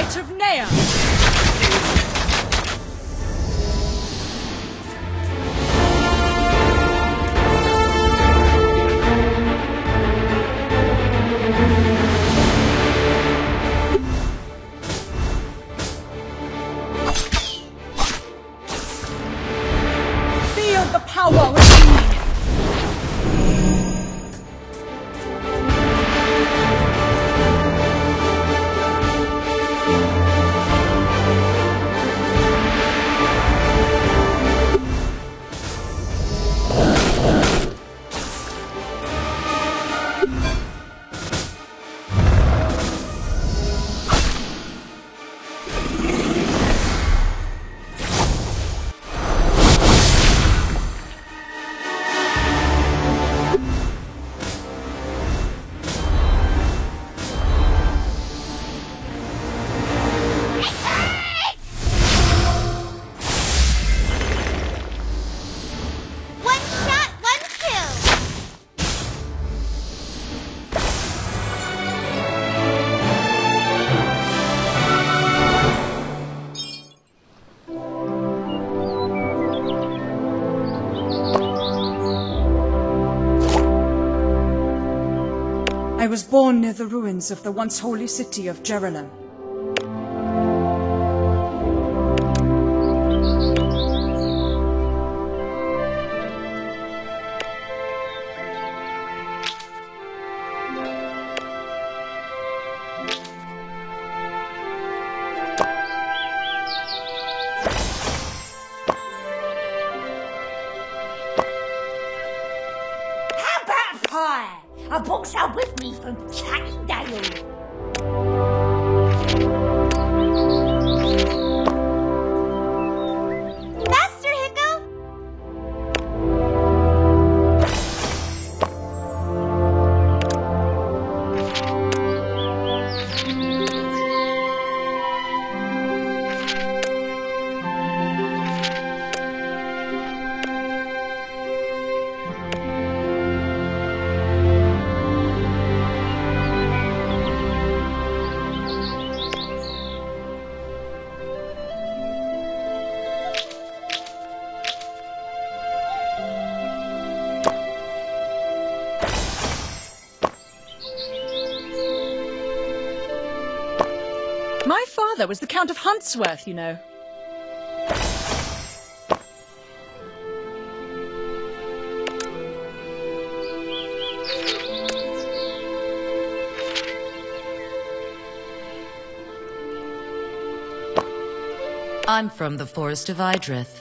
Light of Nea! Feel the power within me! I was born near the ruins of the once holy city of Jerusalem. How about a pie? I brought some with me from Cannondale. Master Hiccup? My father was the Count of Huntsworth, you know. I'm from the Forest of Idrith.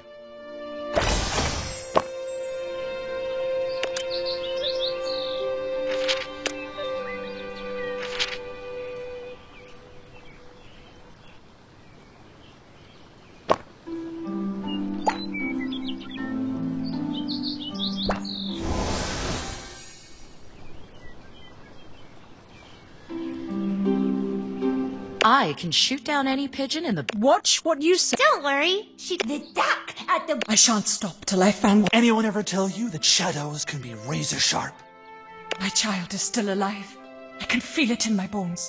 I can shoot down any pigeon in the... Watch what you say. Don't worry. The duck at the... I shan't stop till I find... Anyone ever tell you that shadows can be razor sharp? My child is still alive. I can feel it in my bones.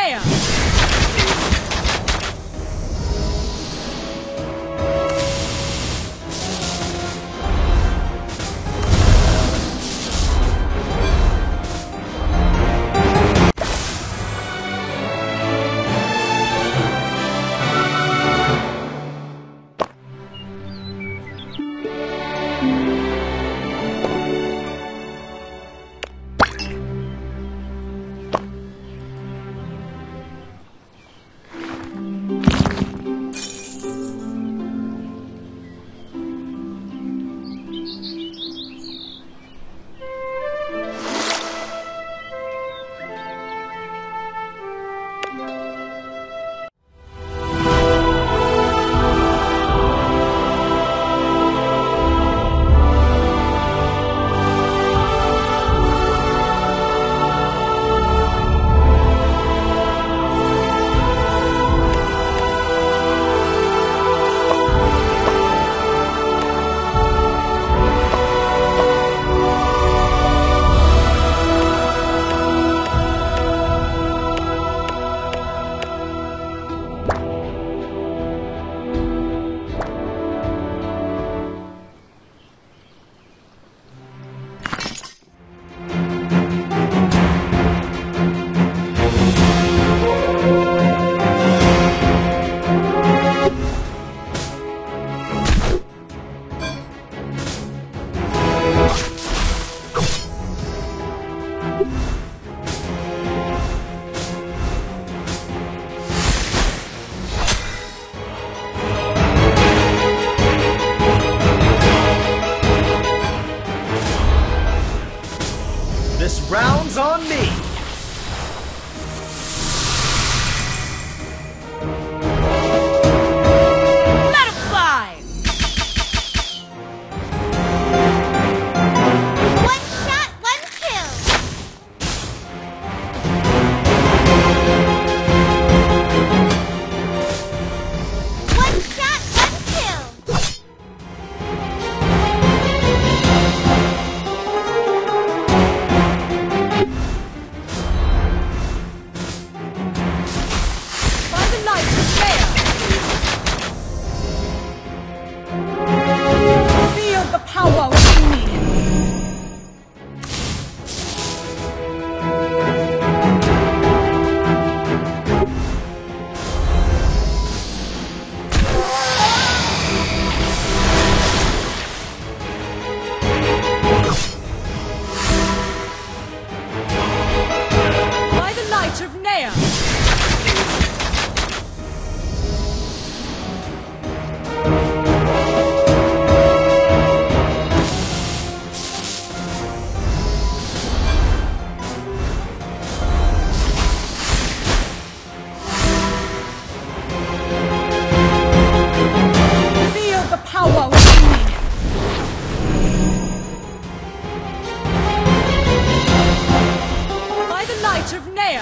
Nea! This round's on me! Let him fly! One shot, one kill. One shot, one kill. By the light of Nea! Feel the power within me! By the light of Nea! Feel the power within me! By the light of Nea!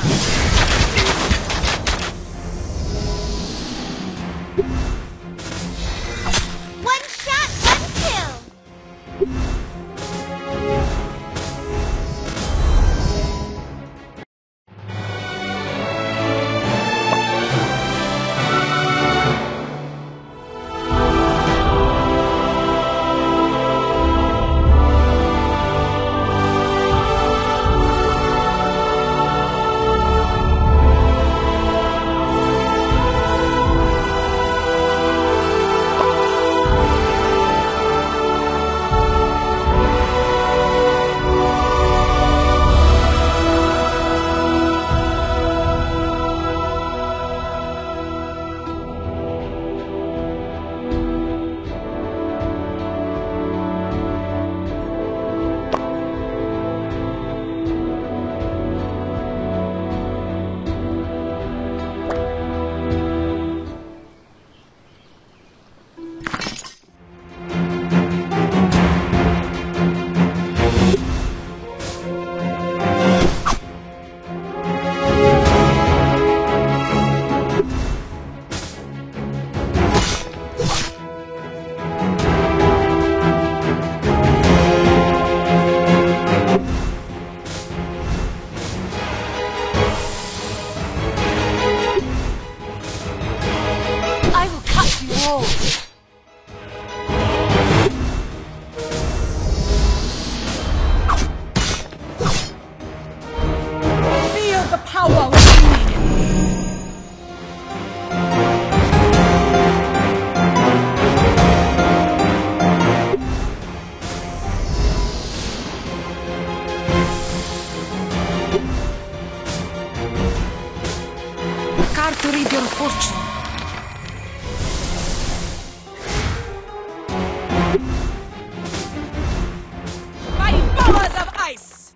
One shot, one kill. to read your fortune. By powers of ice!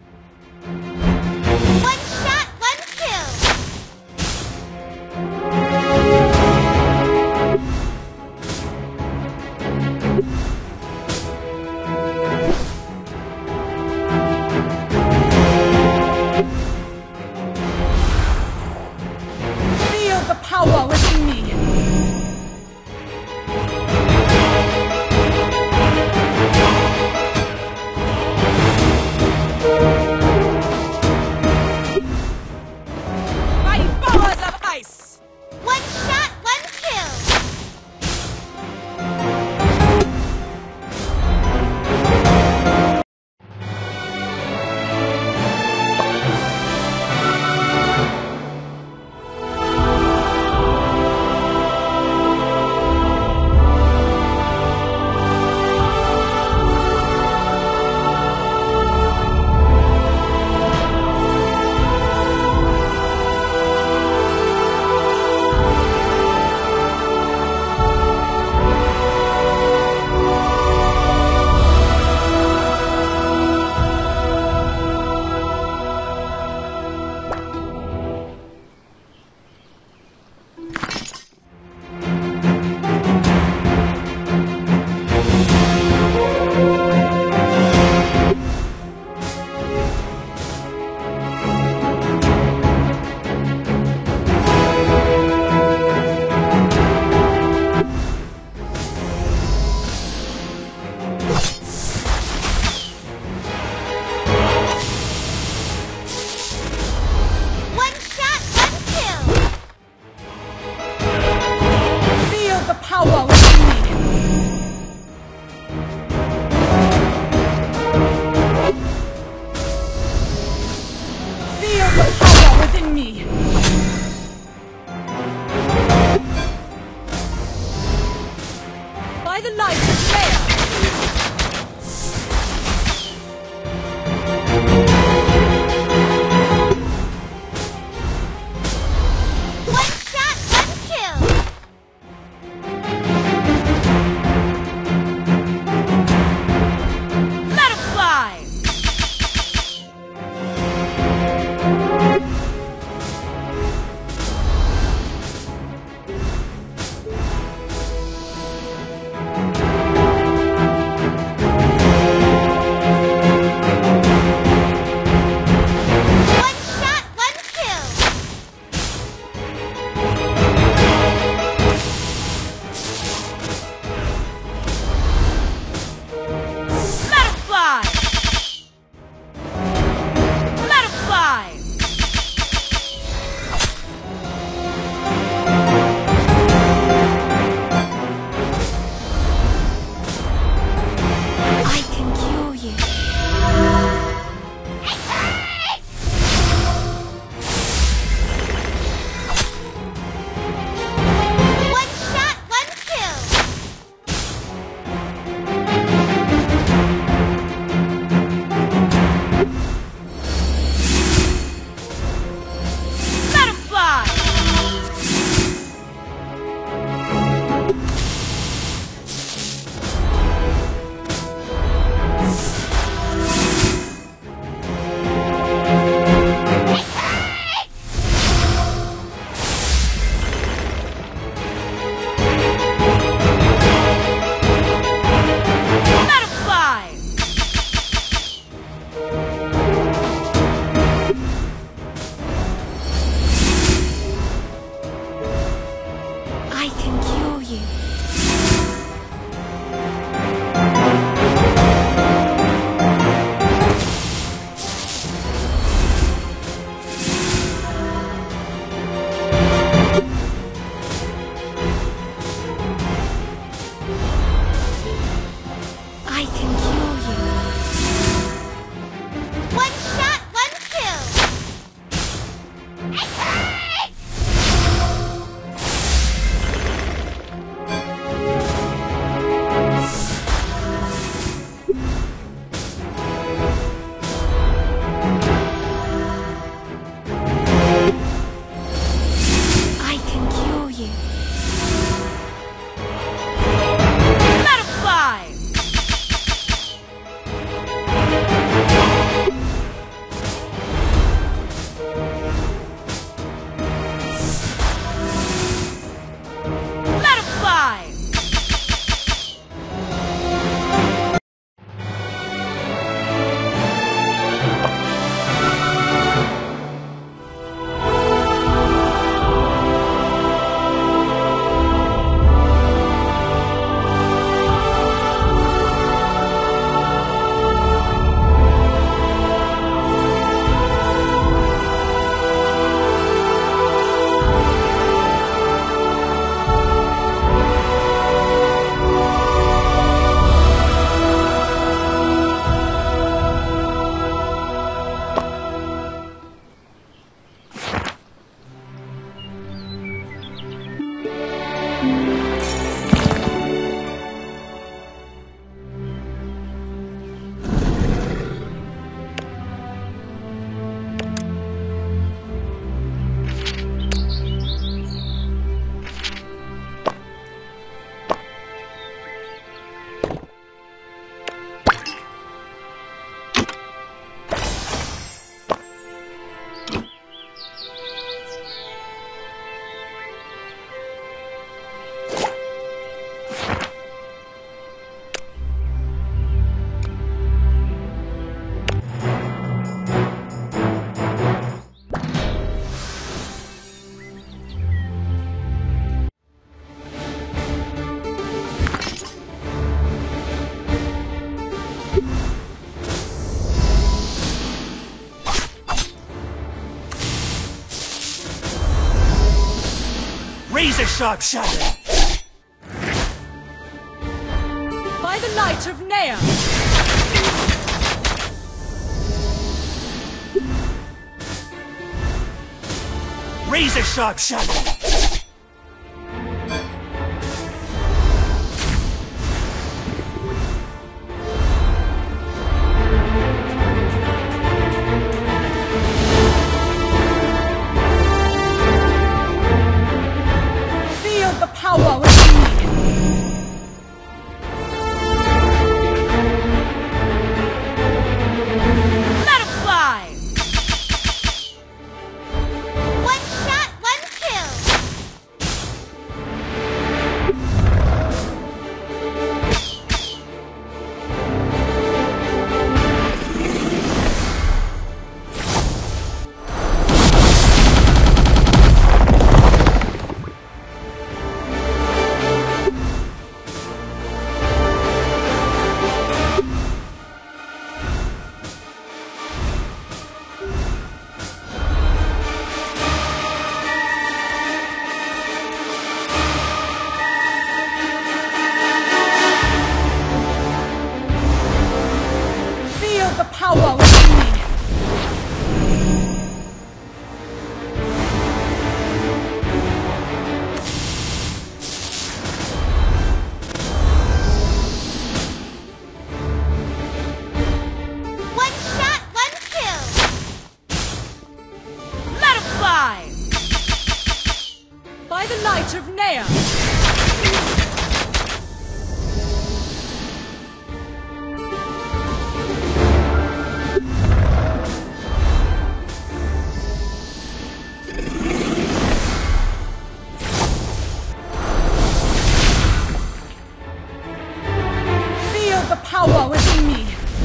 One shot, one kill. Feel the power within Razor sharp shadow! By the light of Nea! Razor sharp shadow! Feel the power within me! Let him fly! One shot, one kill. Feel the power within me! One shot, one kill. Let him fly! By the light of Nea! Feel the power within me!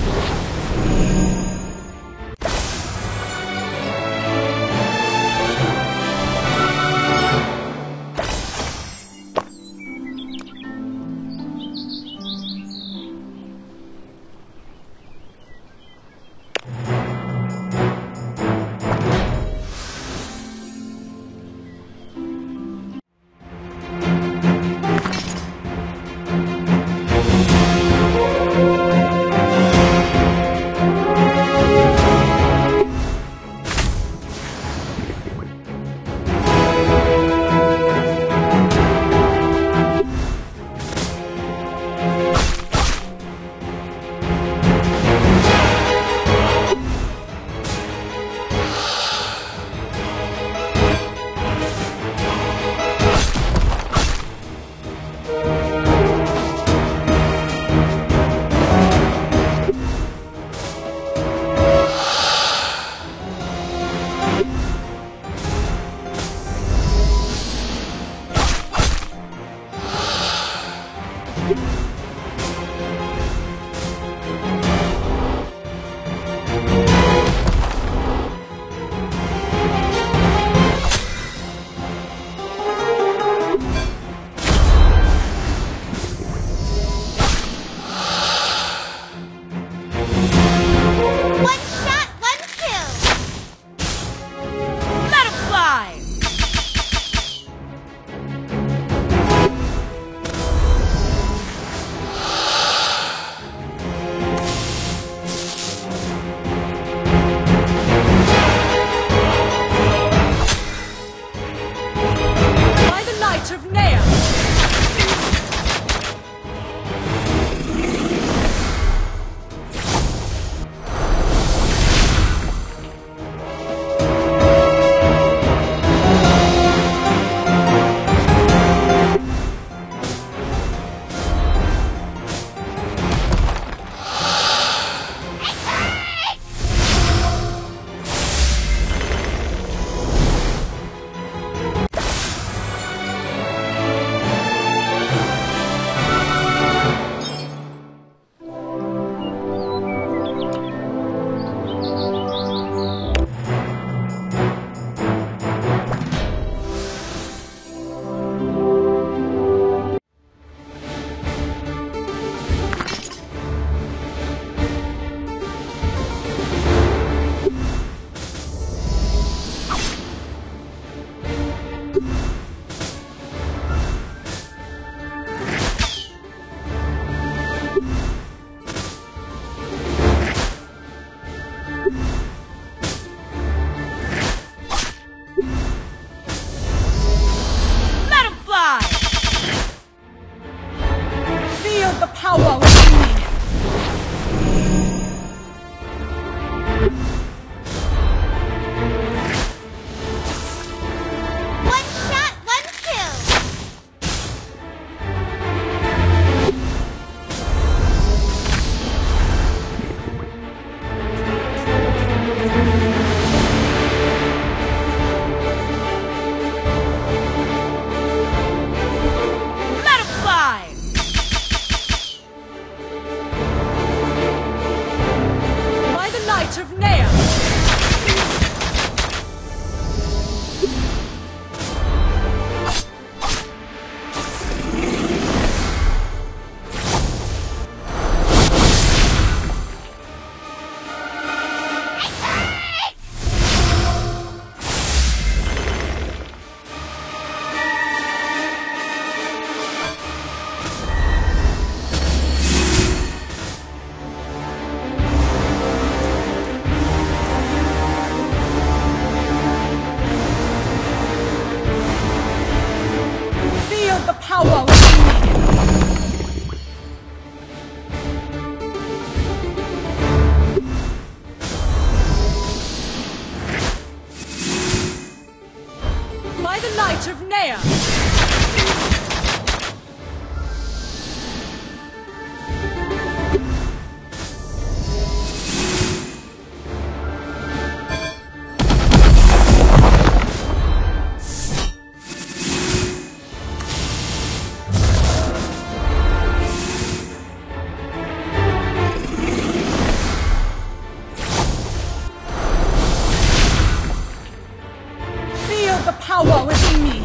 One shot, one kill. Let him fly! By the light of Nea! Nea! Feel the power within me!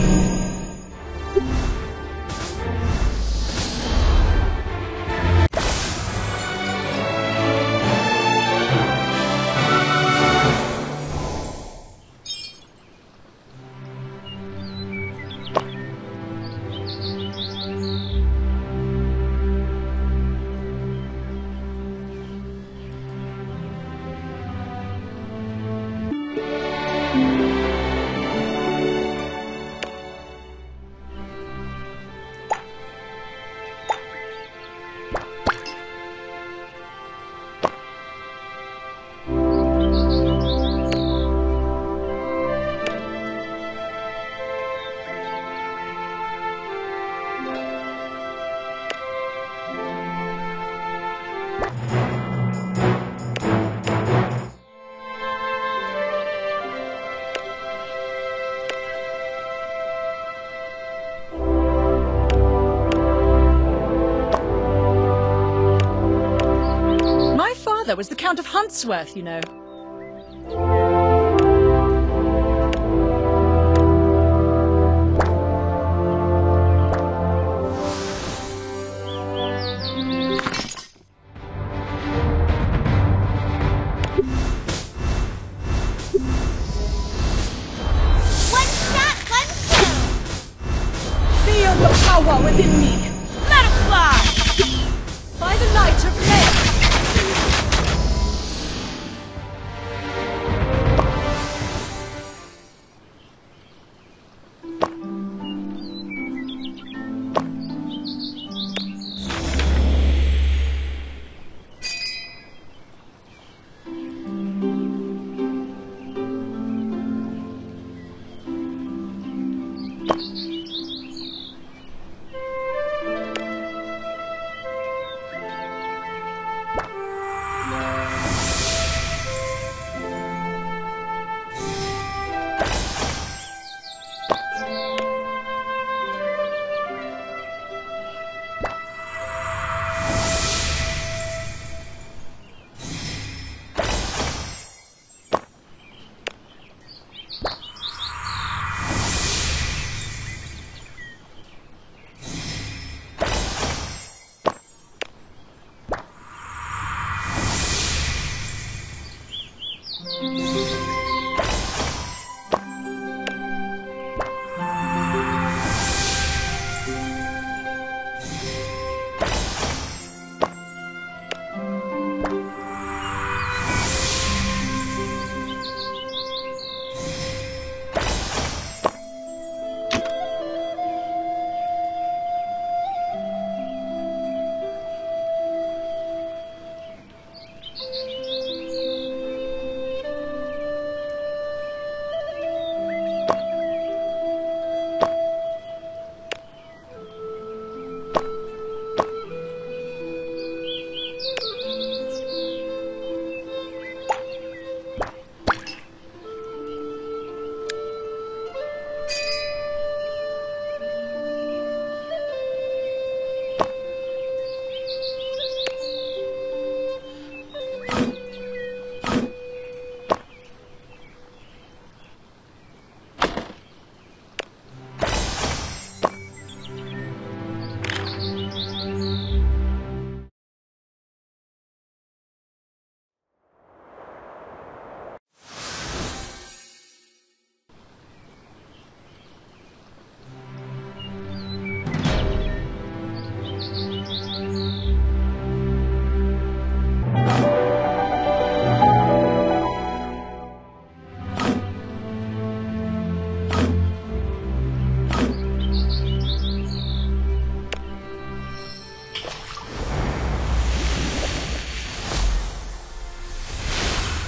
My father was the Count of Huntsworth, you know. One shot, one kill. Feel the power within me! Let it fly! By the light of Nea!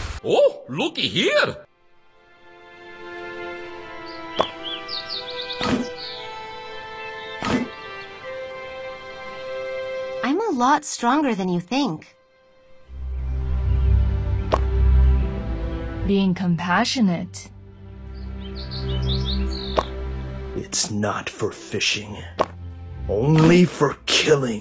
Oh, looky here! lot stronger than you think. Being compassionate. It's not for fishing. Only for killing.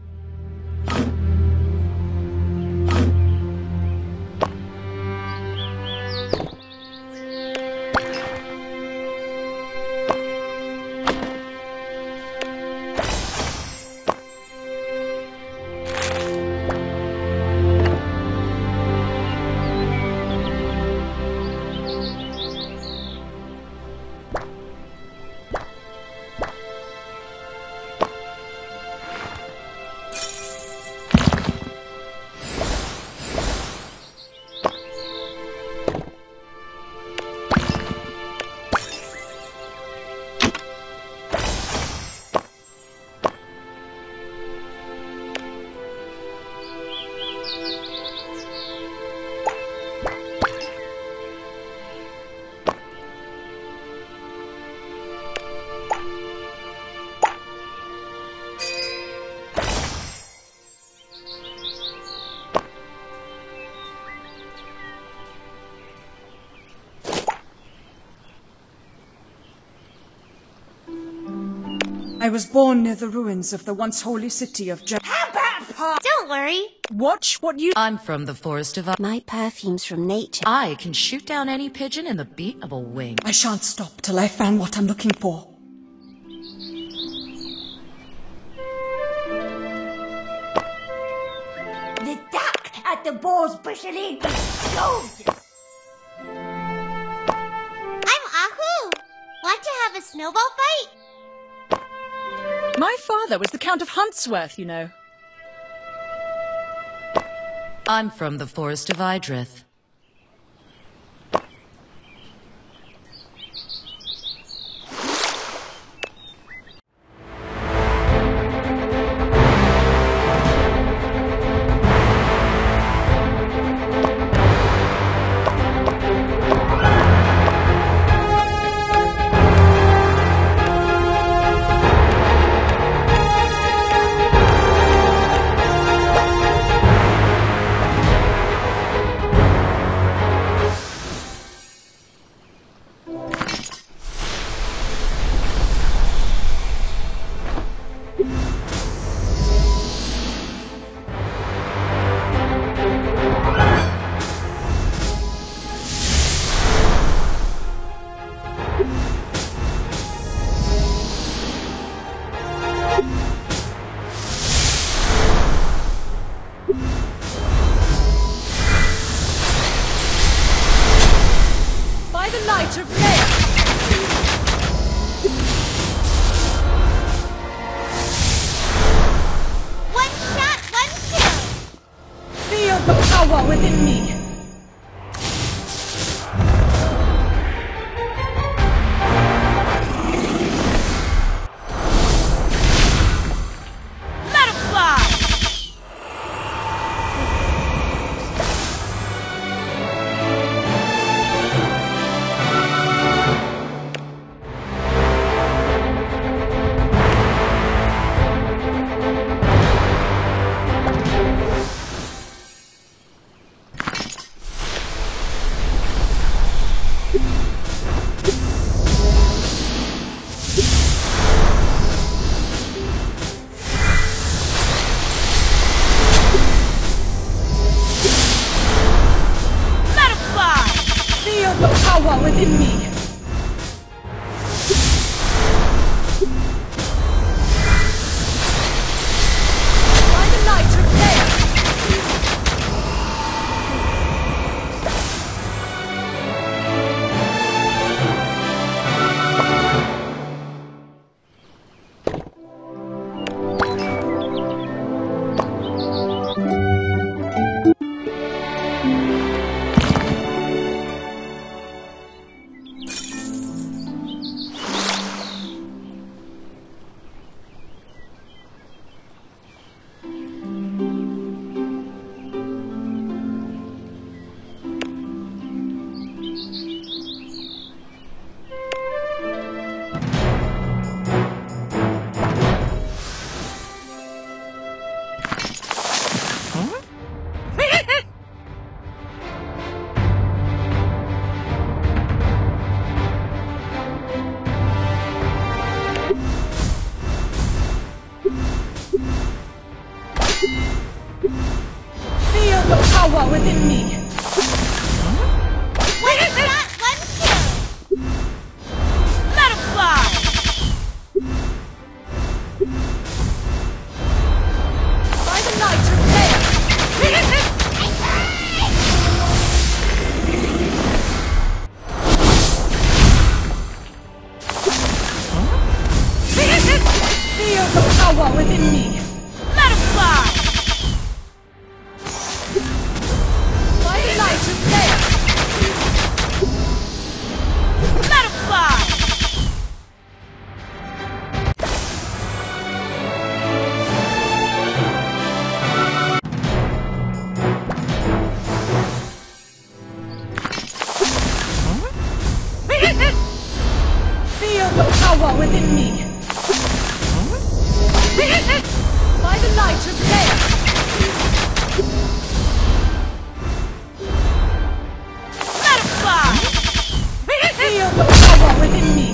I was born near the ruins of the once holy city of Jerusalem. How about a pie? Don't worry. Watch what you... I'm from the forest of... My perfume's from nature. I can shoot down any pigeon in the beat of a wing. I shan't stop till I found what I'm looking for. The duck at the boar's bushel inn is gorgeous. I'm Ahu. Want to have a snowball fight? My father was the Count of Huntsworth, you know. I'm from the forest of Idrith. By the light of Leia! One shot, one kill. Feel the power within me. Feel the power within me. By the light of Leia! power within me. One shot, one kill. Let him fly! By the light of day! Feel the power within me. Let him fly! By the light of day! Let him fly! Feel the power within me. By the light of day! Let him fly! Feel the power within me.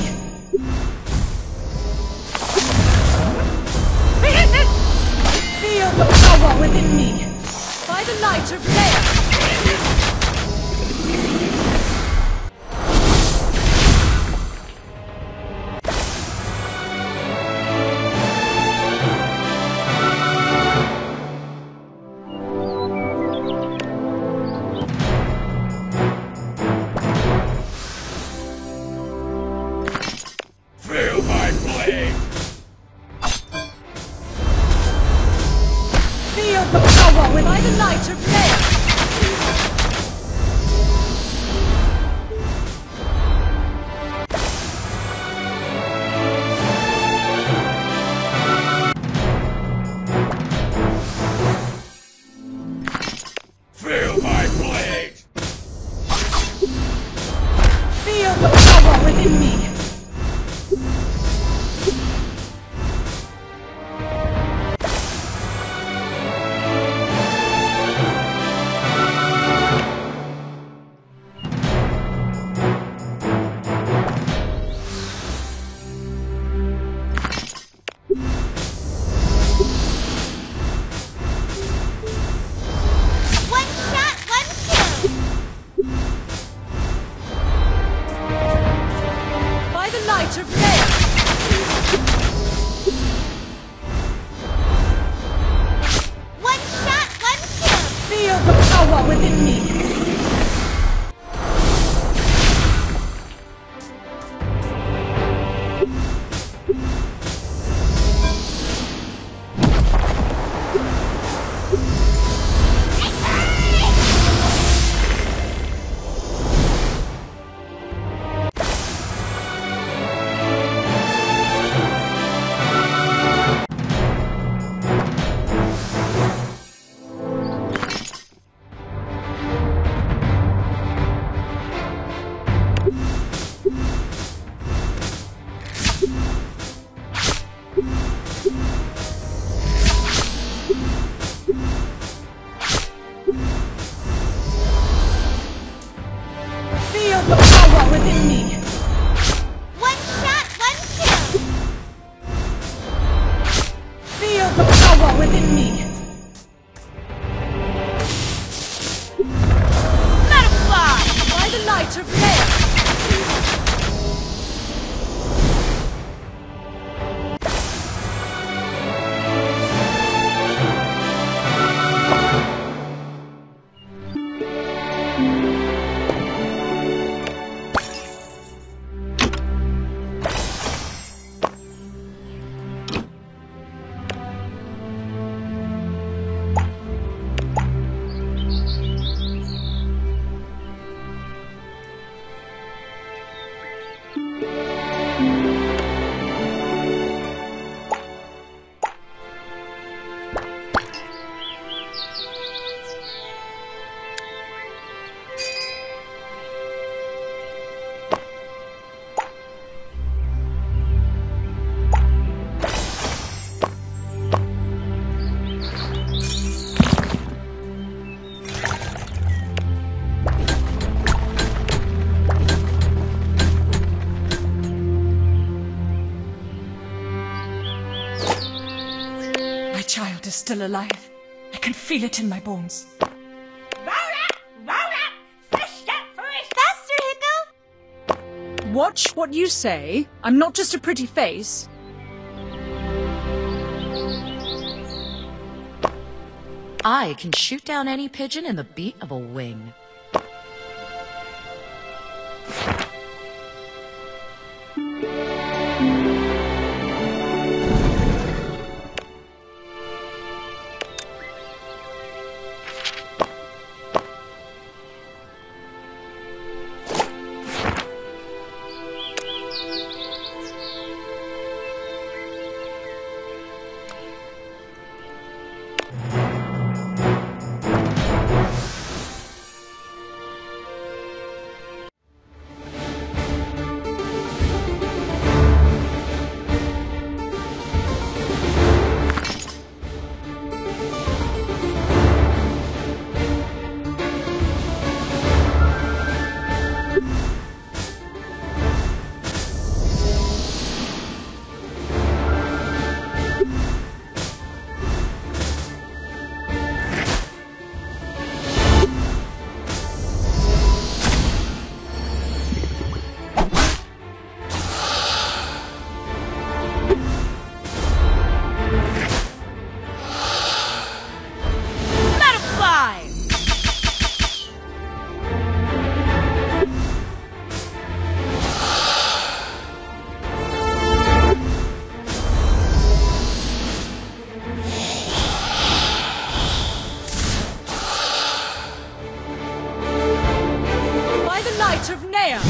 Feel the power within me. By the light of day! Feel my blade! Feel the power within By the light of day! Feel my blade! Feel the power within me. One shot, one kill. By the light of day! One shot, one kill. Feel the power within me. Feel the power within me. One shot, one kill. Feel the power within me. Let him fly! By the light of day! My child is still alive. I can feel it in my bones. watch what you say. I'm not just a pretty face. I can shoot down any pigeon in the beat of a wing. Of Nea!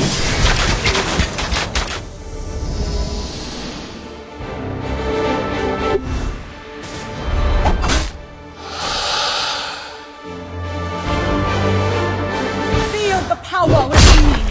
Feel the power within me!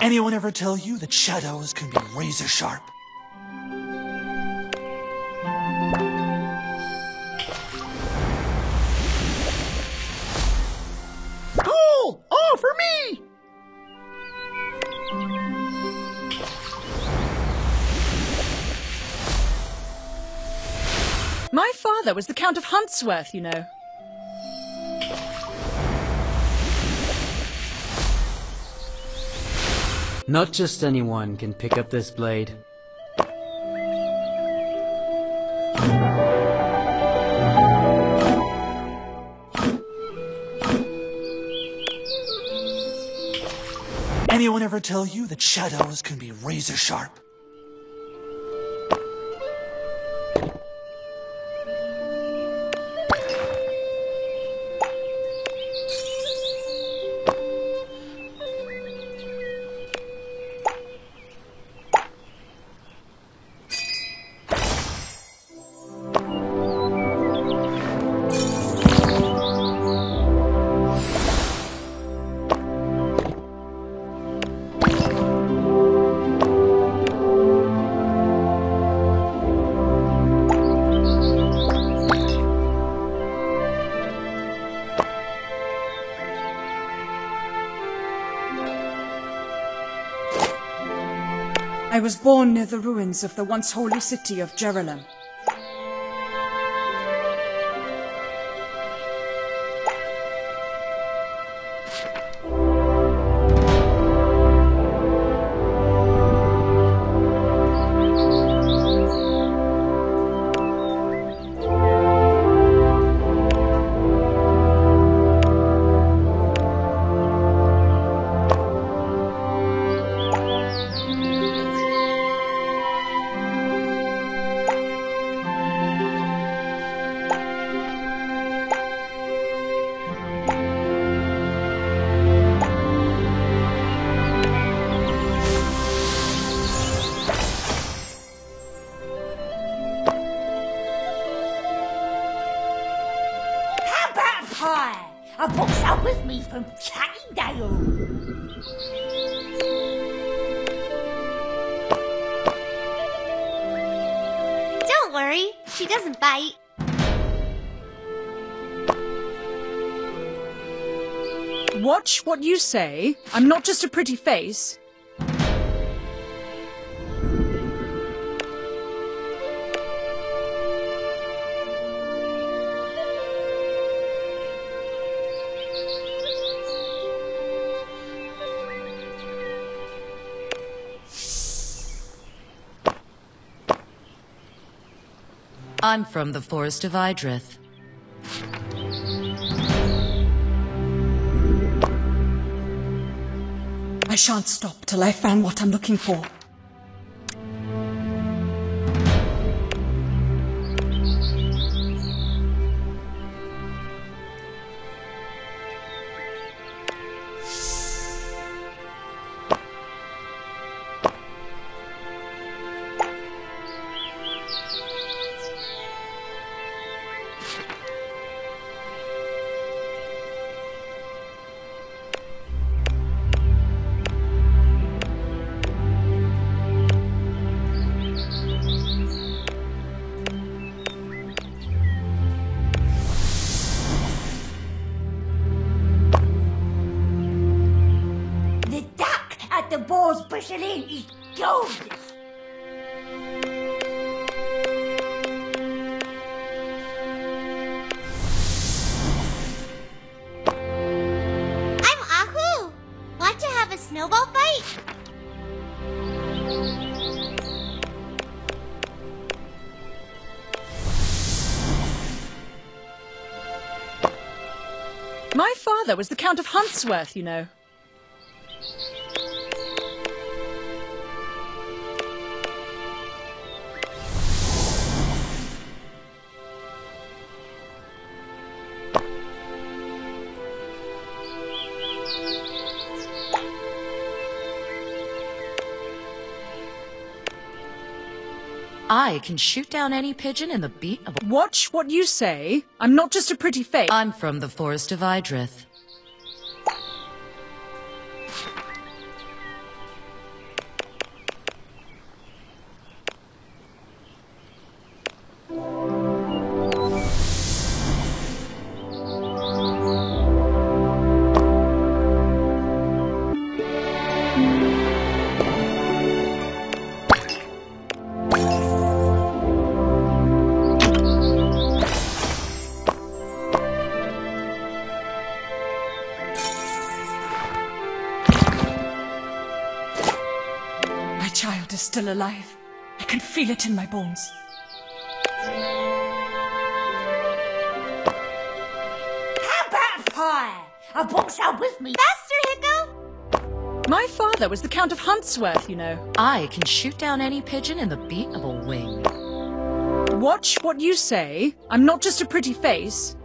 Anyone ever tell you that shadows can be razor sharp? Cool! All for me! My father was the Count of Huntsworth, you know. Not just anyone can pick up this blade. Anyone ever tell you that shadows can be razor sharp? I was born near the ruins of the once holy city of Jerusalem. Pie! I brought some with me from Chattydale. Don't worry, she doesn't bite. Watch what you say. I'm not just a pretty face. I'm from the Forest of Idrith. I shan't stop till I've found what I'm looking for. The balls bushel in is gorgeous. I'm Ahu. Want to have a snowball fight? My father was the Count of Huntsworth, you know. I can shoot down any pigeon in the beat of a... Watch what you say. I'm not just a pretty face. I'm from the Forest of Idrith. child is still alive. I can feel it in my bones. How about fire? I brought some with me. Faster, Hicko! My father was the Count of Huntsworth, you know. I can shoot down any pigeon in the beat of a wing. Watch what you say. I'm not just a pretty face.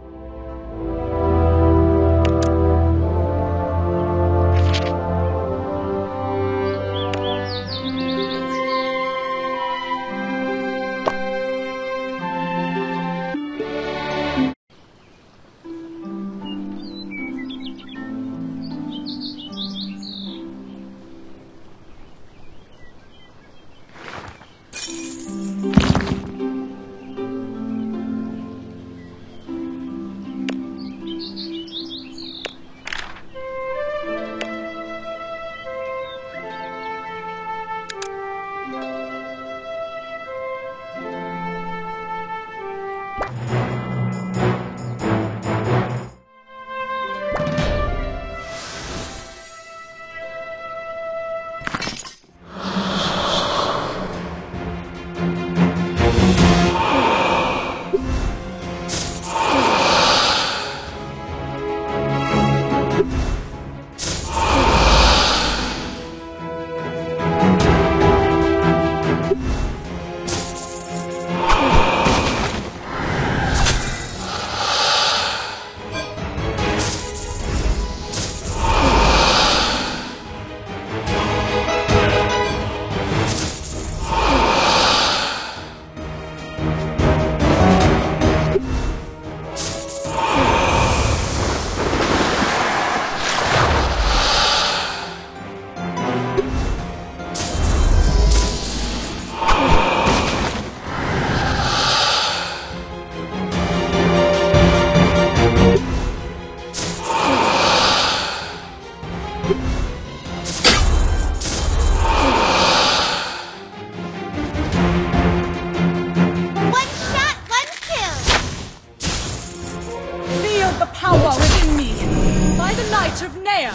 Of Nea!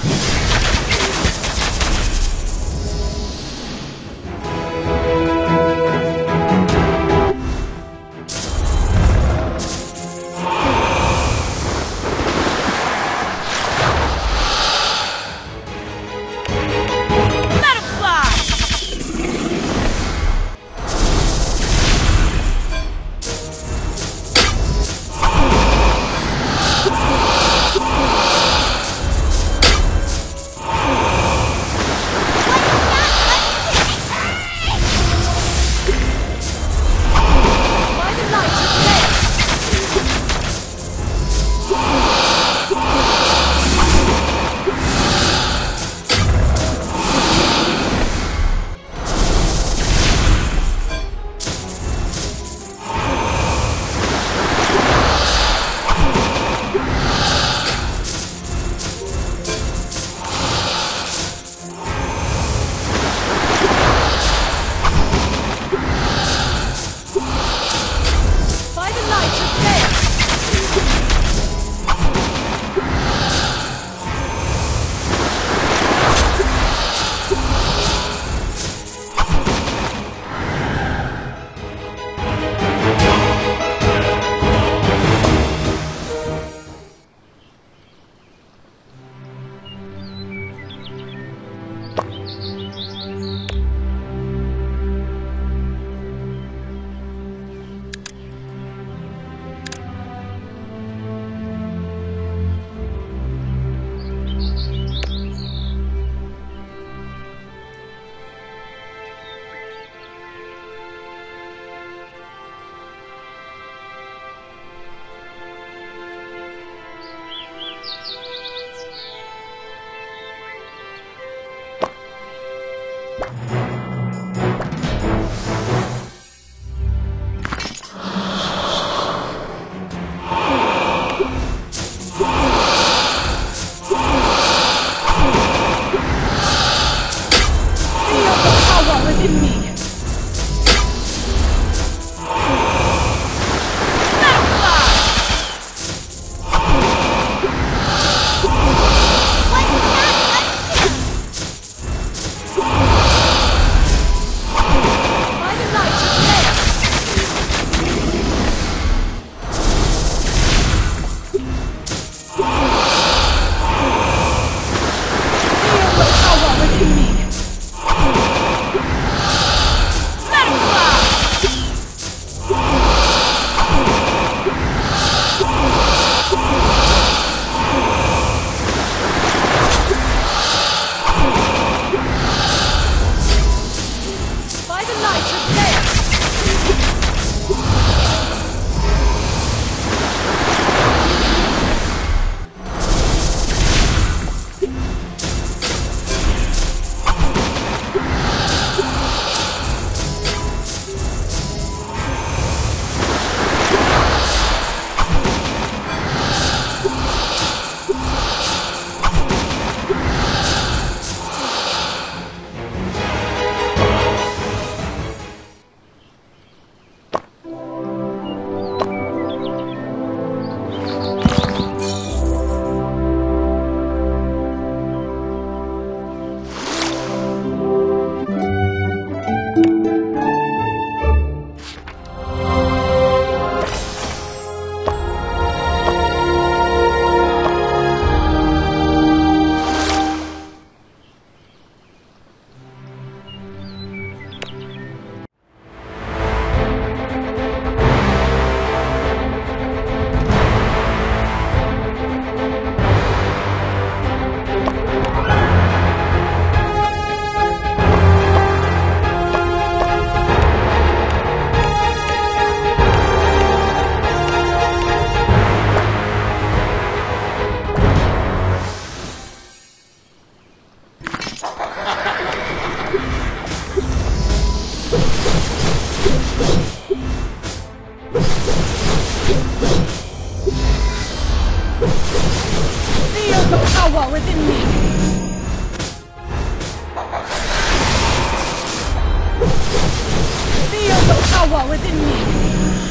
power within me!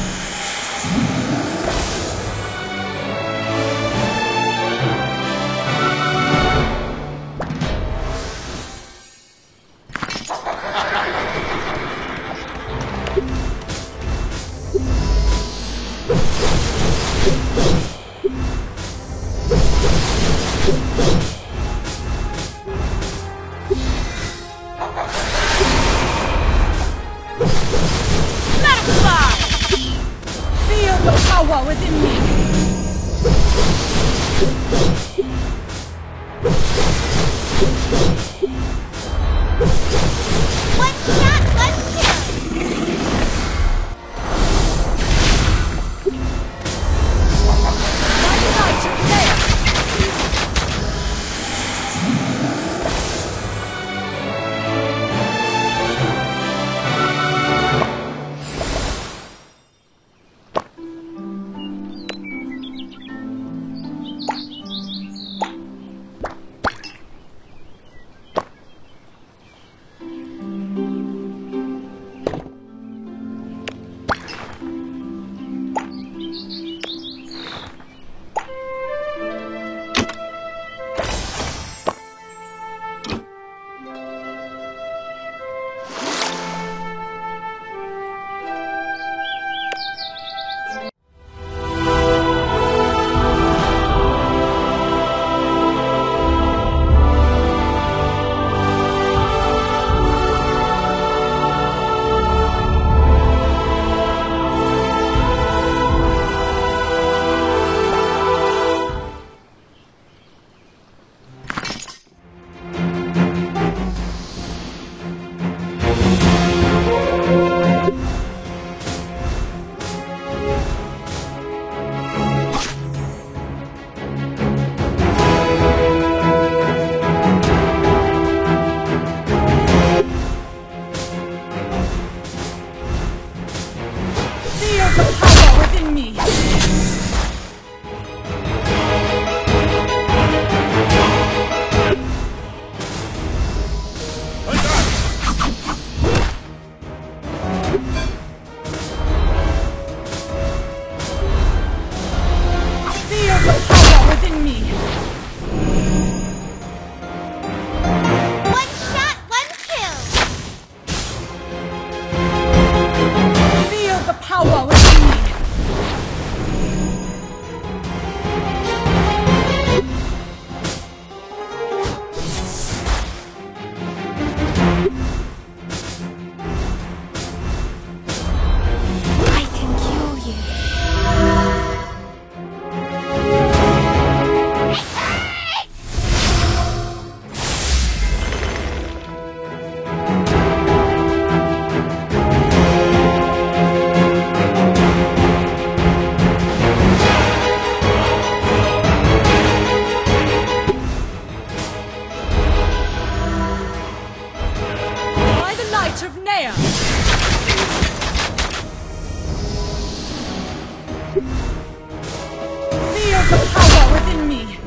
Feel the power within me! One shot, one kill! By the light of Leia! Feel the power within me! Feel the power within me! One shot, one kill! Feel the power within me! I can cure you. By the light of Nea! Feel the power within me!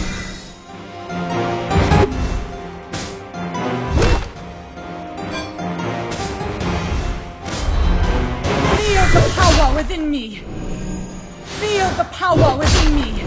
Feel the power within me! Feel the power within me!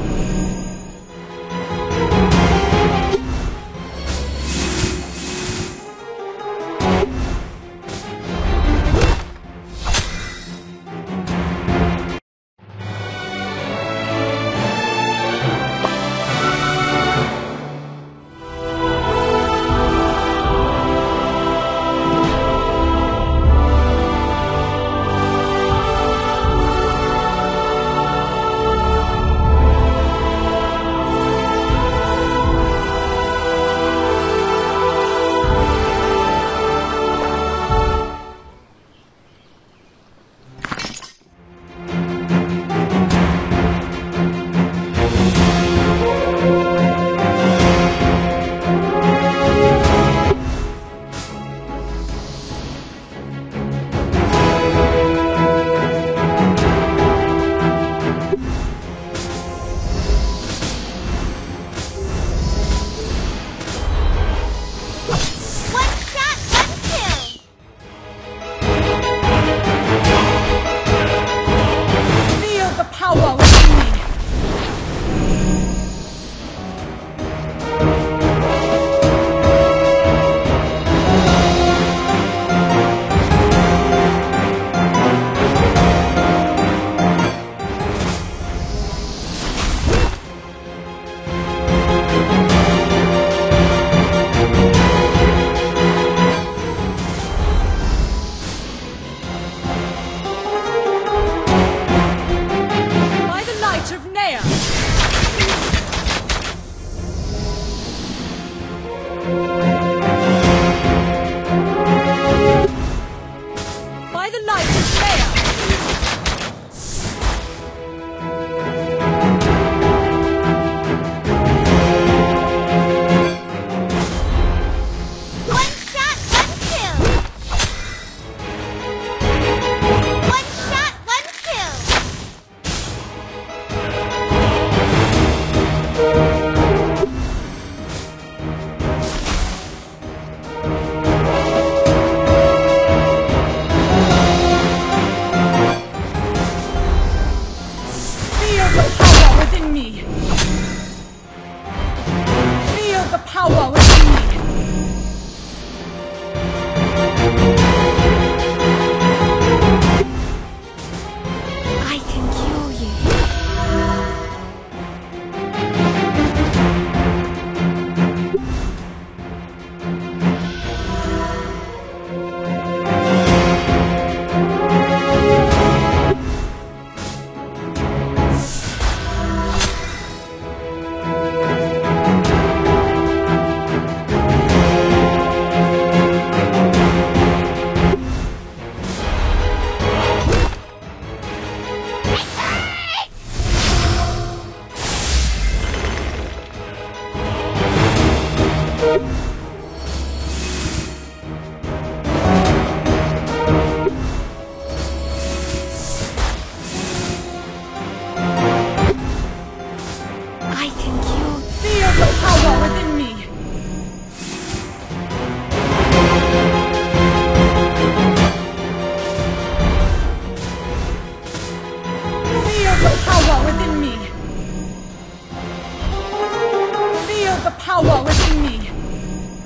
Feel the power within me! Feel the power within me! Feel the power within me!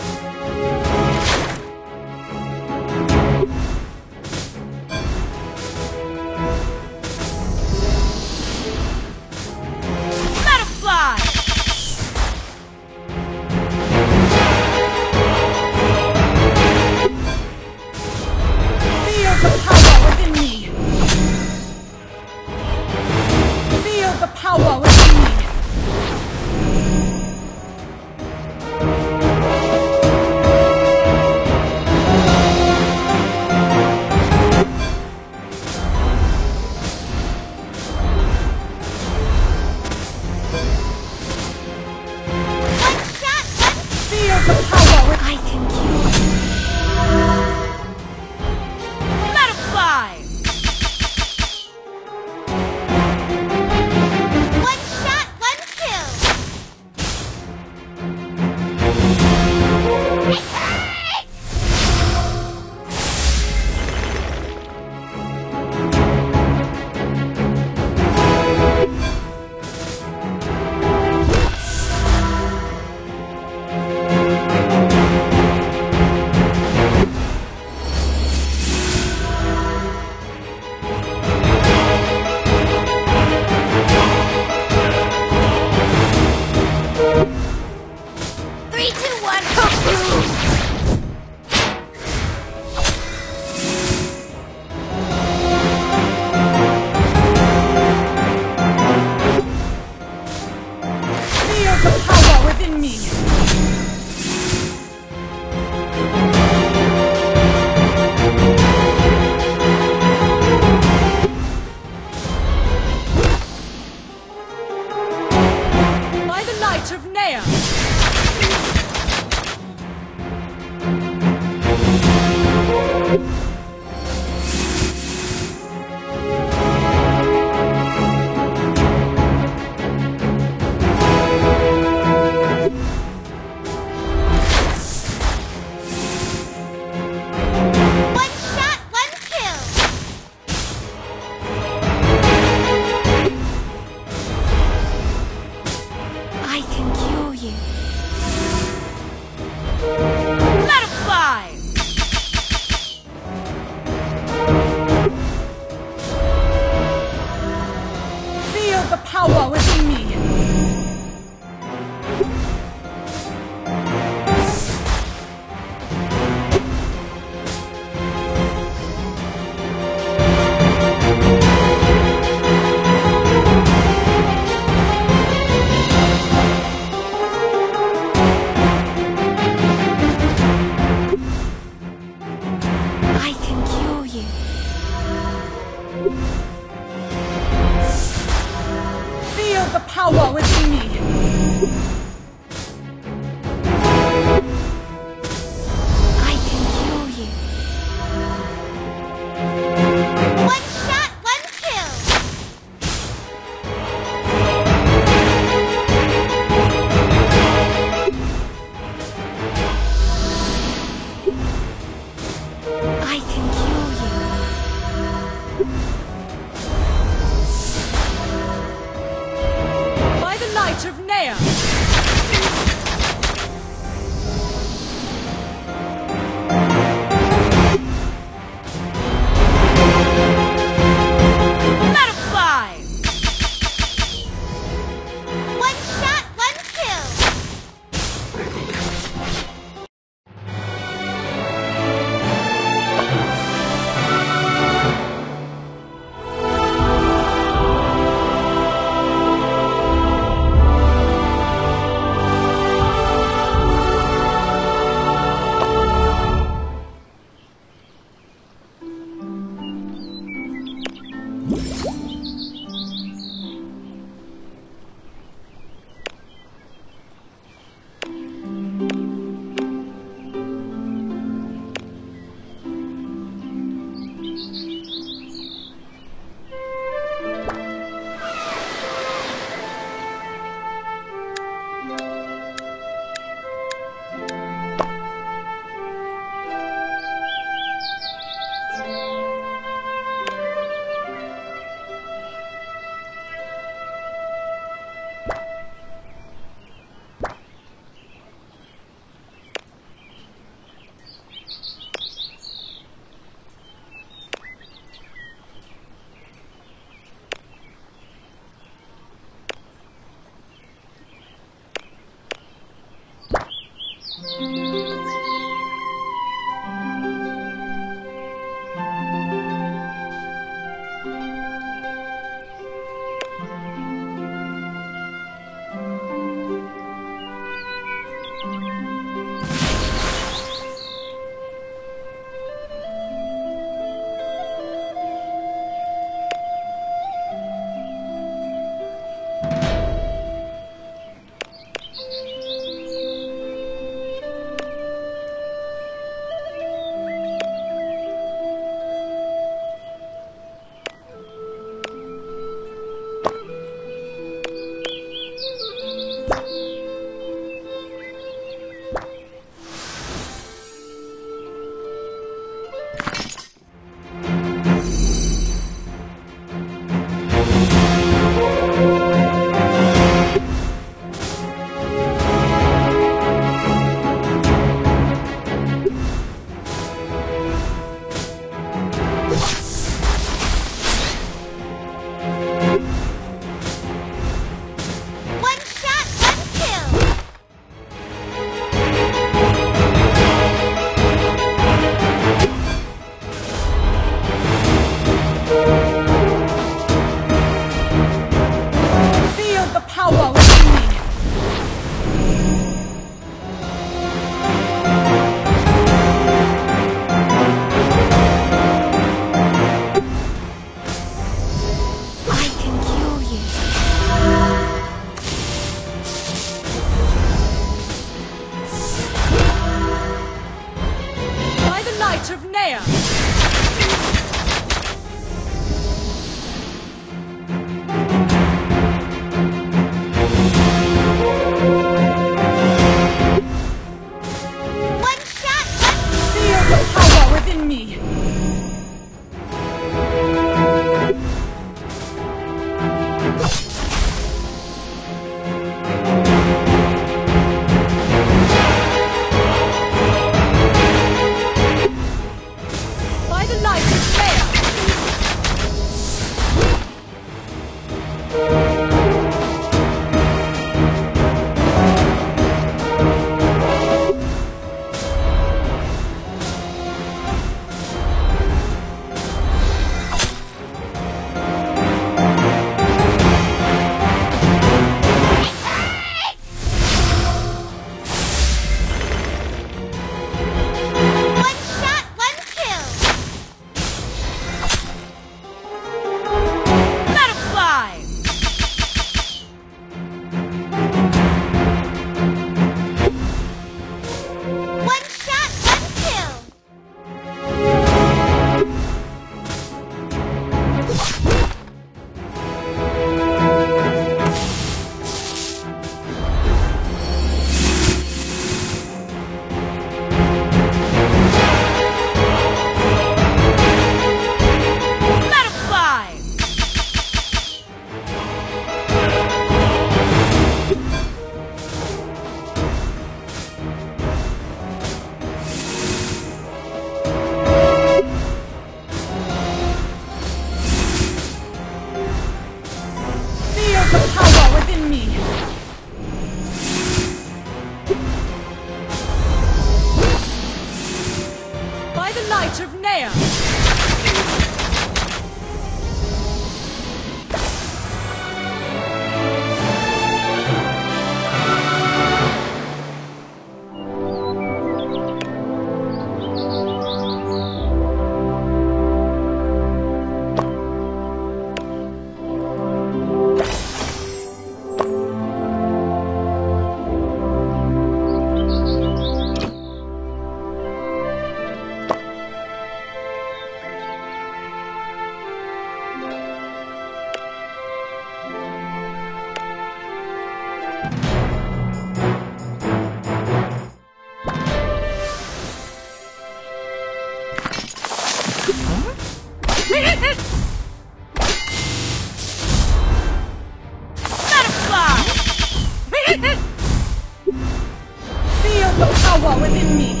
power within me.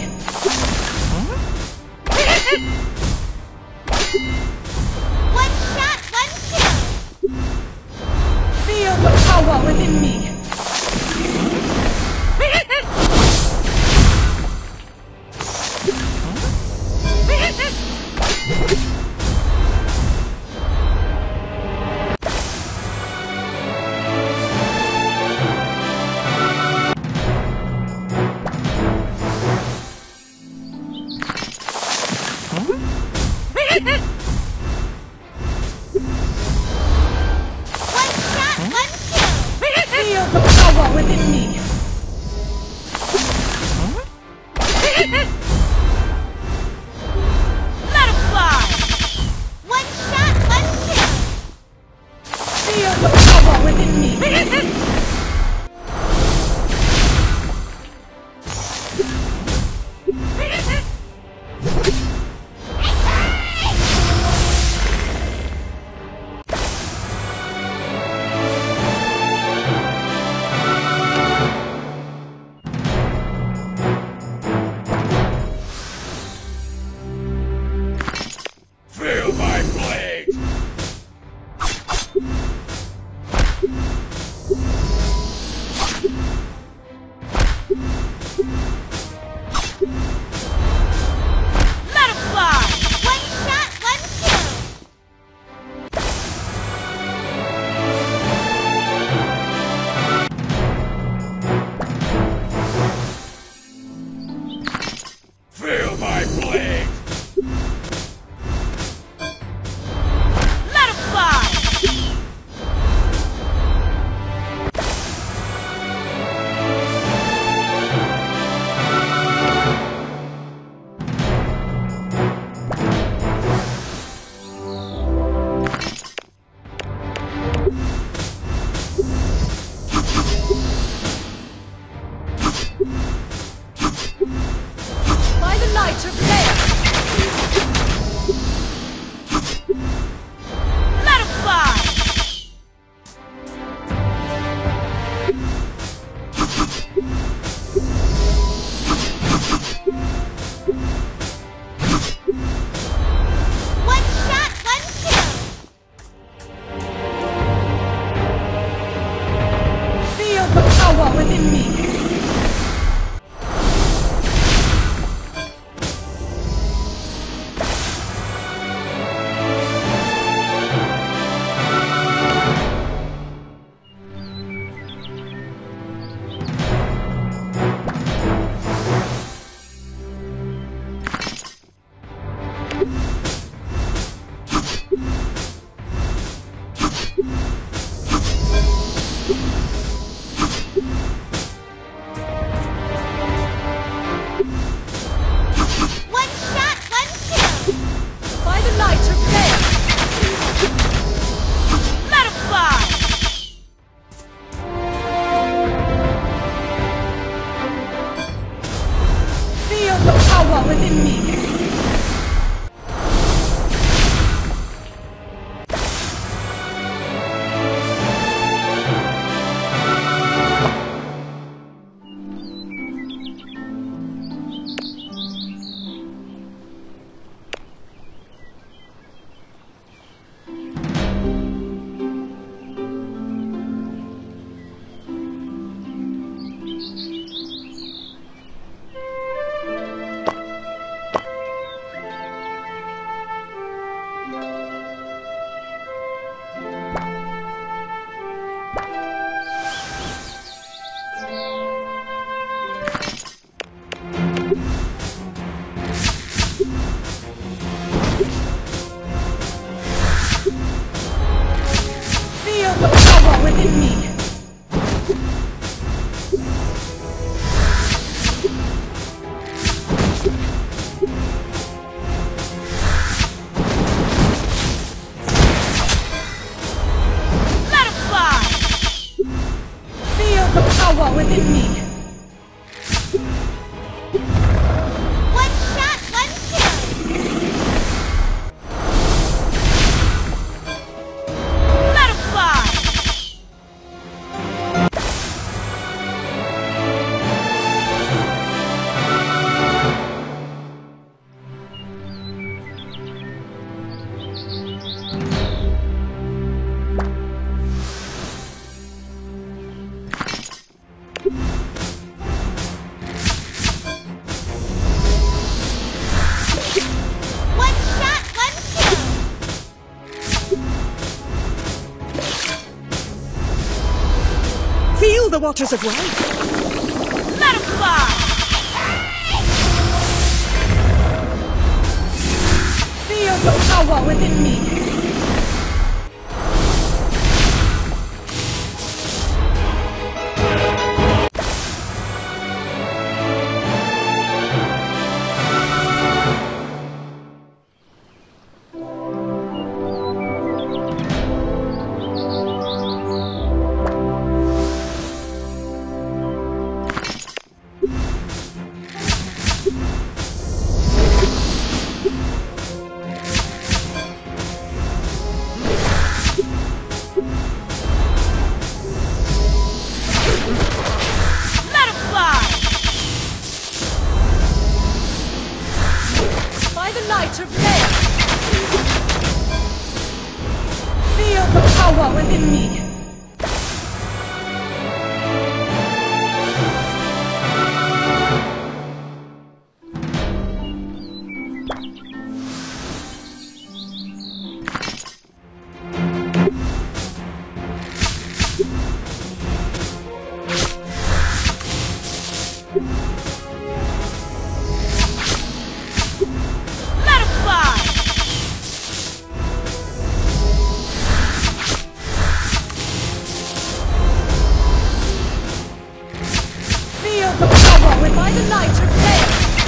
One shot, one kill. Feel the power within me. Let him fly! One shot, one kill. Feel the power within me! Feel my blade! Let him fly! One shot, one kill. Feel my blade! Let him fly! By the light of day! Let him fly! One shot, one kill. Feel the power within me! One shot, one kill. By the light of day! Let him fly! Feel the power within me! Feel the power within me! Let him fly! Feel the power within me! One shot, one kill. Let him fly! One shot, one kill. Feel the waters of life. Let him fly! Feel the power within me! By the light of day, feel the power within me. By the light of day.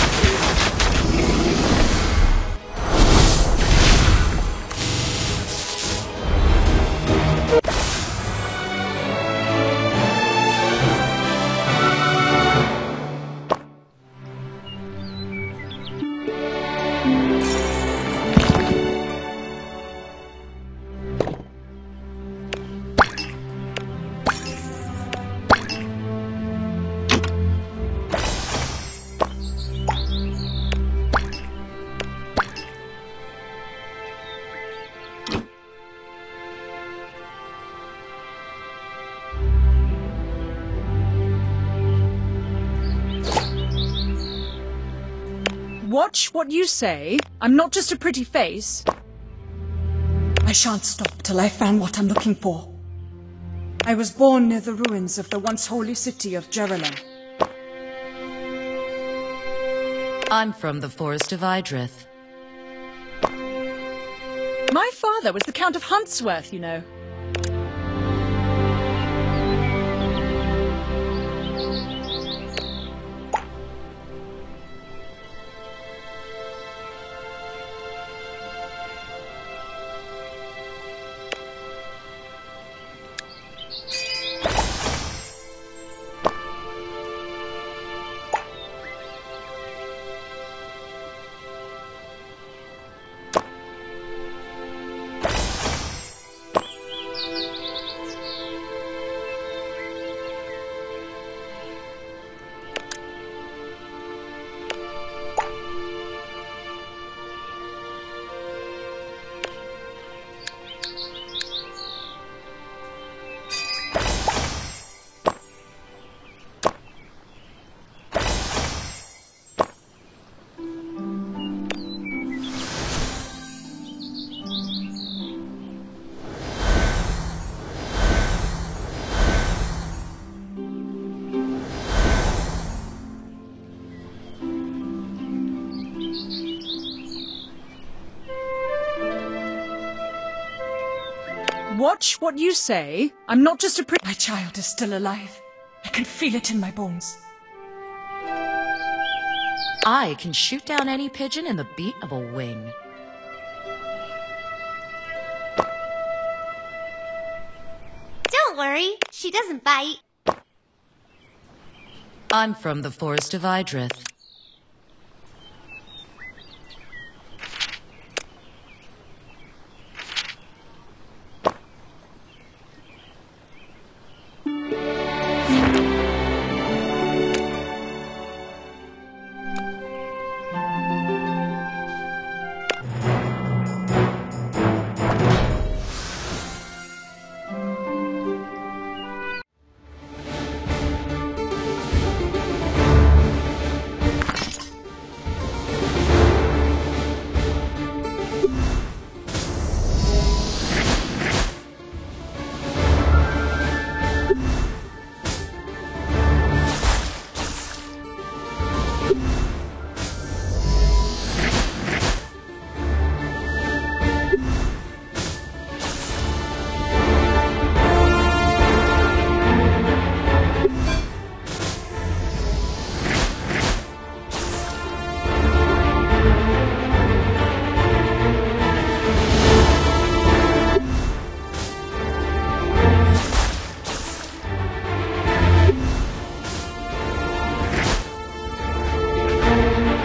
Watch what you say. I'm not just a pretty face. I shan't stop till I've found what I'm looking for. I was born near the ruins of the once holy city of Jerusalem. I'm from the Forest of Idrith. My father was the Count of Huntsworth, you know. Watch what you say. I'm not just a pretty... My child is still alive. I can feel it in my bones. I can shoot down any pigeon in the beat of a wing. Don't worry, she doesn't bite. I'm from the Forest of Idrith.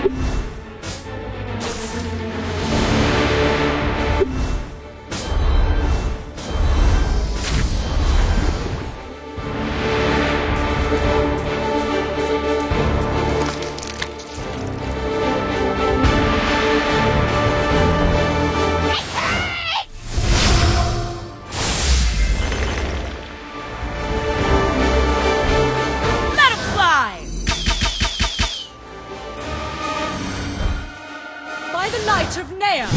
By the light of Nea!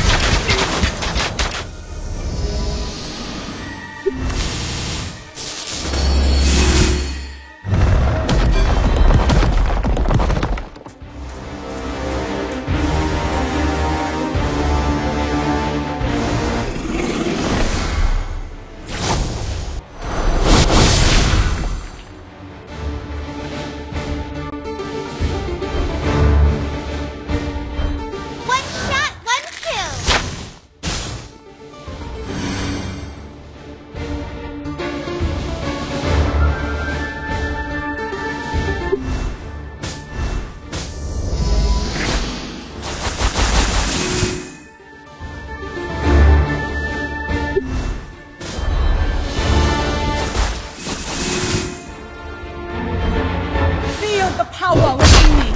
Power within me!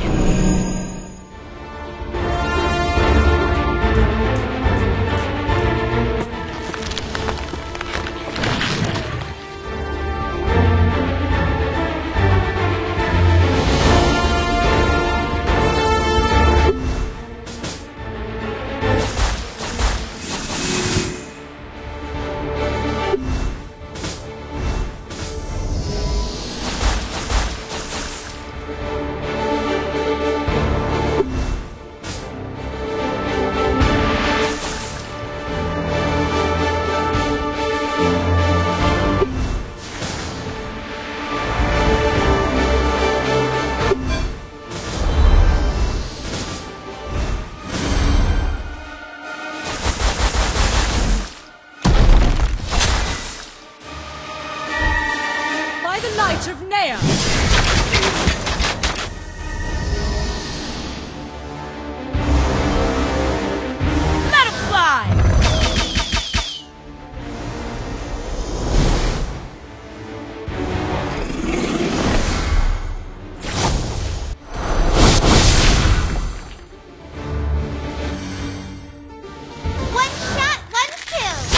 The light of Nea! Let it fly! One shot, one kill!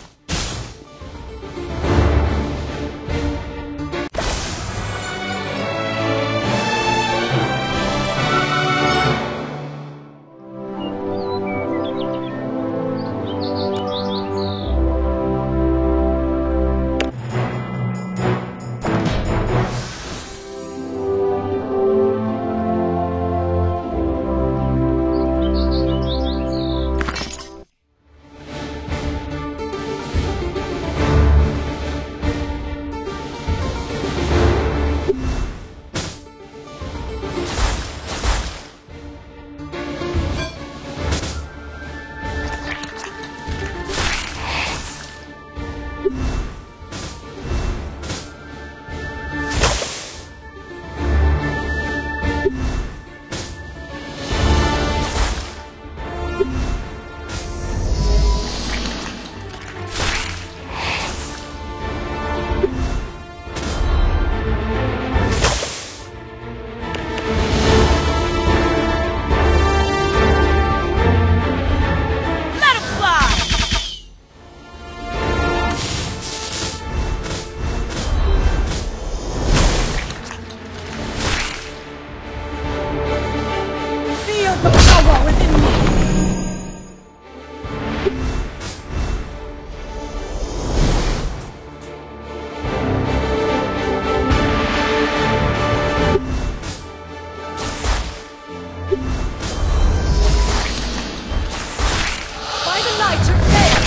The power within me! By the light of Nea!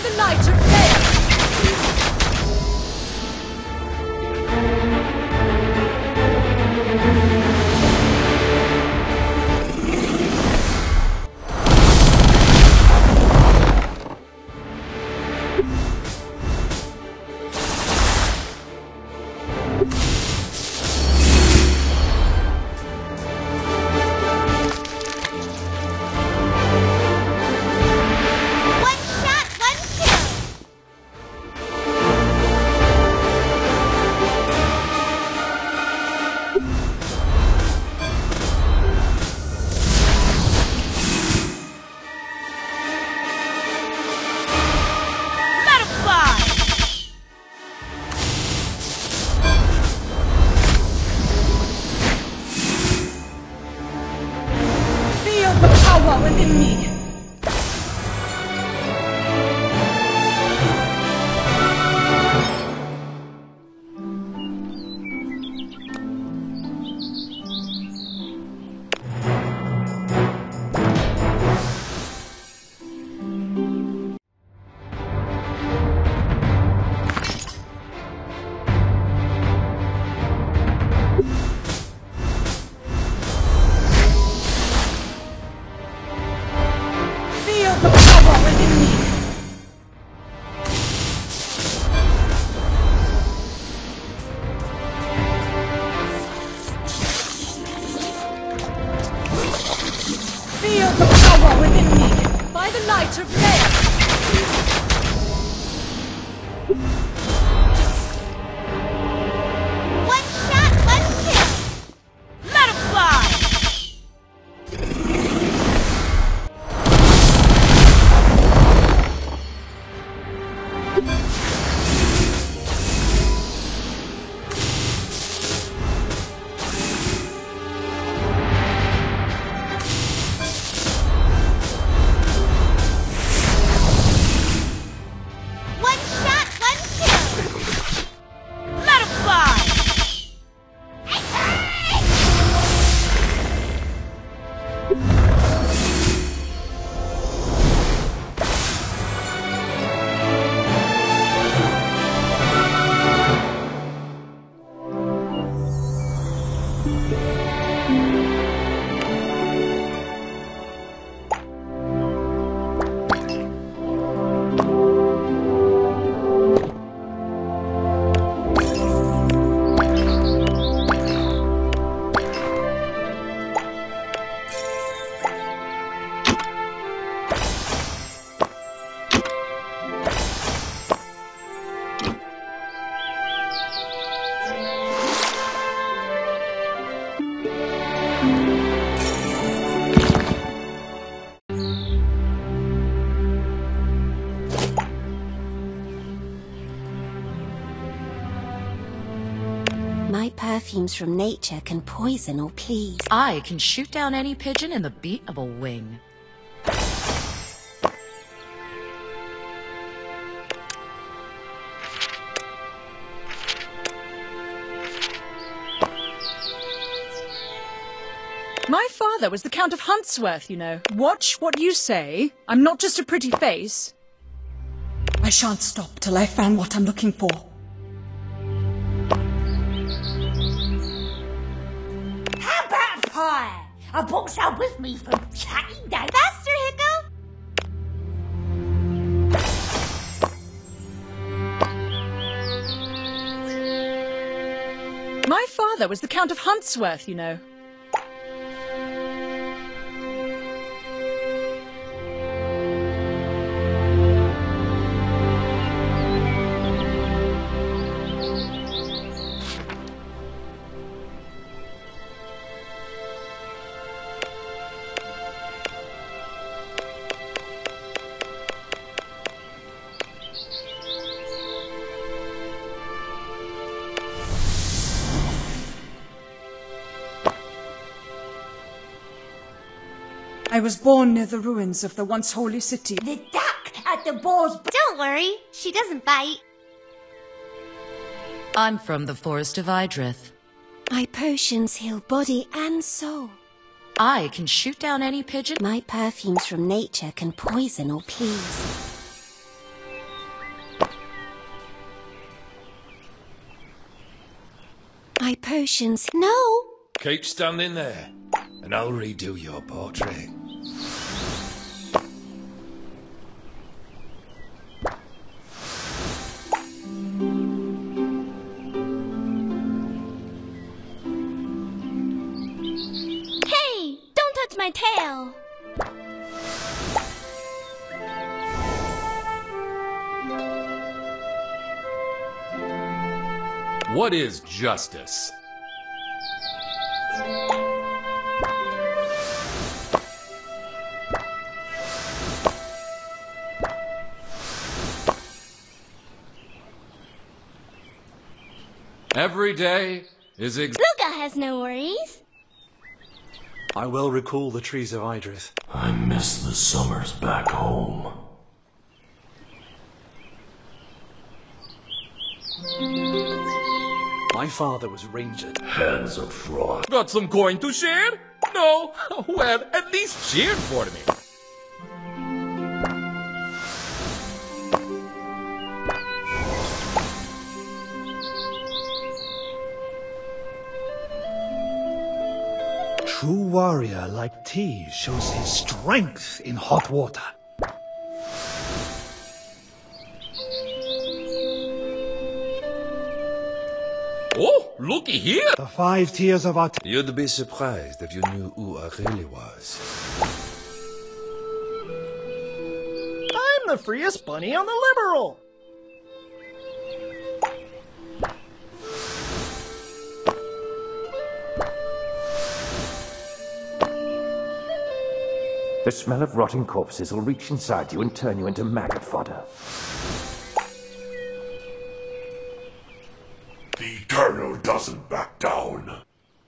By the light of day! Within me. Feel the power within me, by the light of day! One shot, one kill! Let 'em fly! My perfumes from nature can poison or please. I can shoot down any pigeon in the beat of a wing. My father was the Count of Huntsworth, you know. Watch what you say. I'm not just a pretty face. I shan't stop till I've found what I'm looking for. How about a pie? I brought some with me from Chatting Day. Faster, Hicko! My father was the Count of Huntsworth, you know. I was born near the ruins of the once holy city. The duck at the boar's... Don't worry, she doesn't bite. I'm from the Forest of Idrith. My potions heal body and soul. I can shoot down any pigeon. My perfumes from nature can poison or please. My potions. No. Keep standing there, and I'll redo your portrait. Hey, don't touch my tail. What is justice? Every day is Luca has no worries. I well recall the trees of Idrith. I miss the summers back home. My father was ranger. Hands of frost. Got some coin to share? No? Well, at least cheer for me. True warrior like T shows his strength in hot water. Oh, looky here! The 5 tiers of our... You'd be surprised if you knew who I really was. I'm the freest bunny on the Liberal! The smell of rotting corpses will reach inside you and turn you into maggot fodder. The Eternal doesn't back down.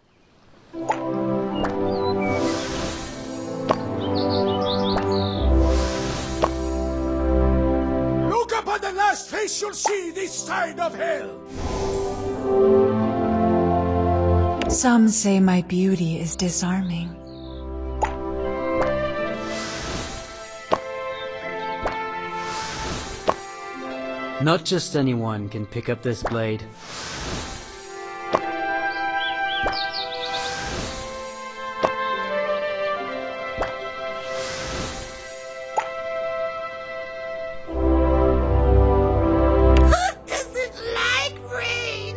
Look upon the last face you'll see this side of hell! Some say my beauty is disarming. Not just anyone can pick up this blade. Doesn't like rain.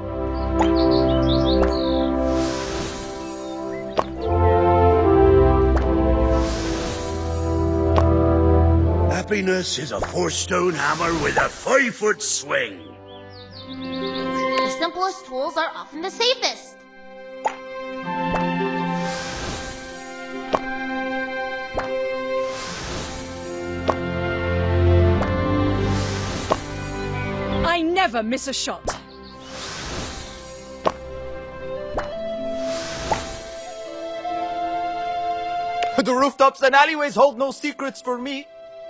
Happiness is a 4-stone hammer with a 5-foot swing. The simplest tools are often the safest. I never miss a shot. The rooftops and alleyways hold no secrets for me.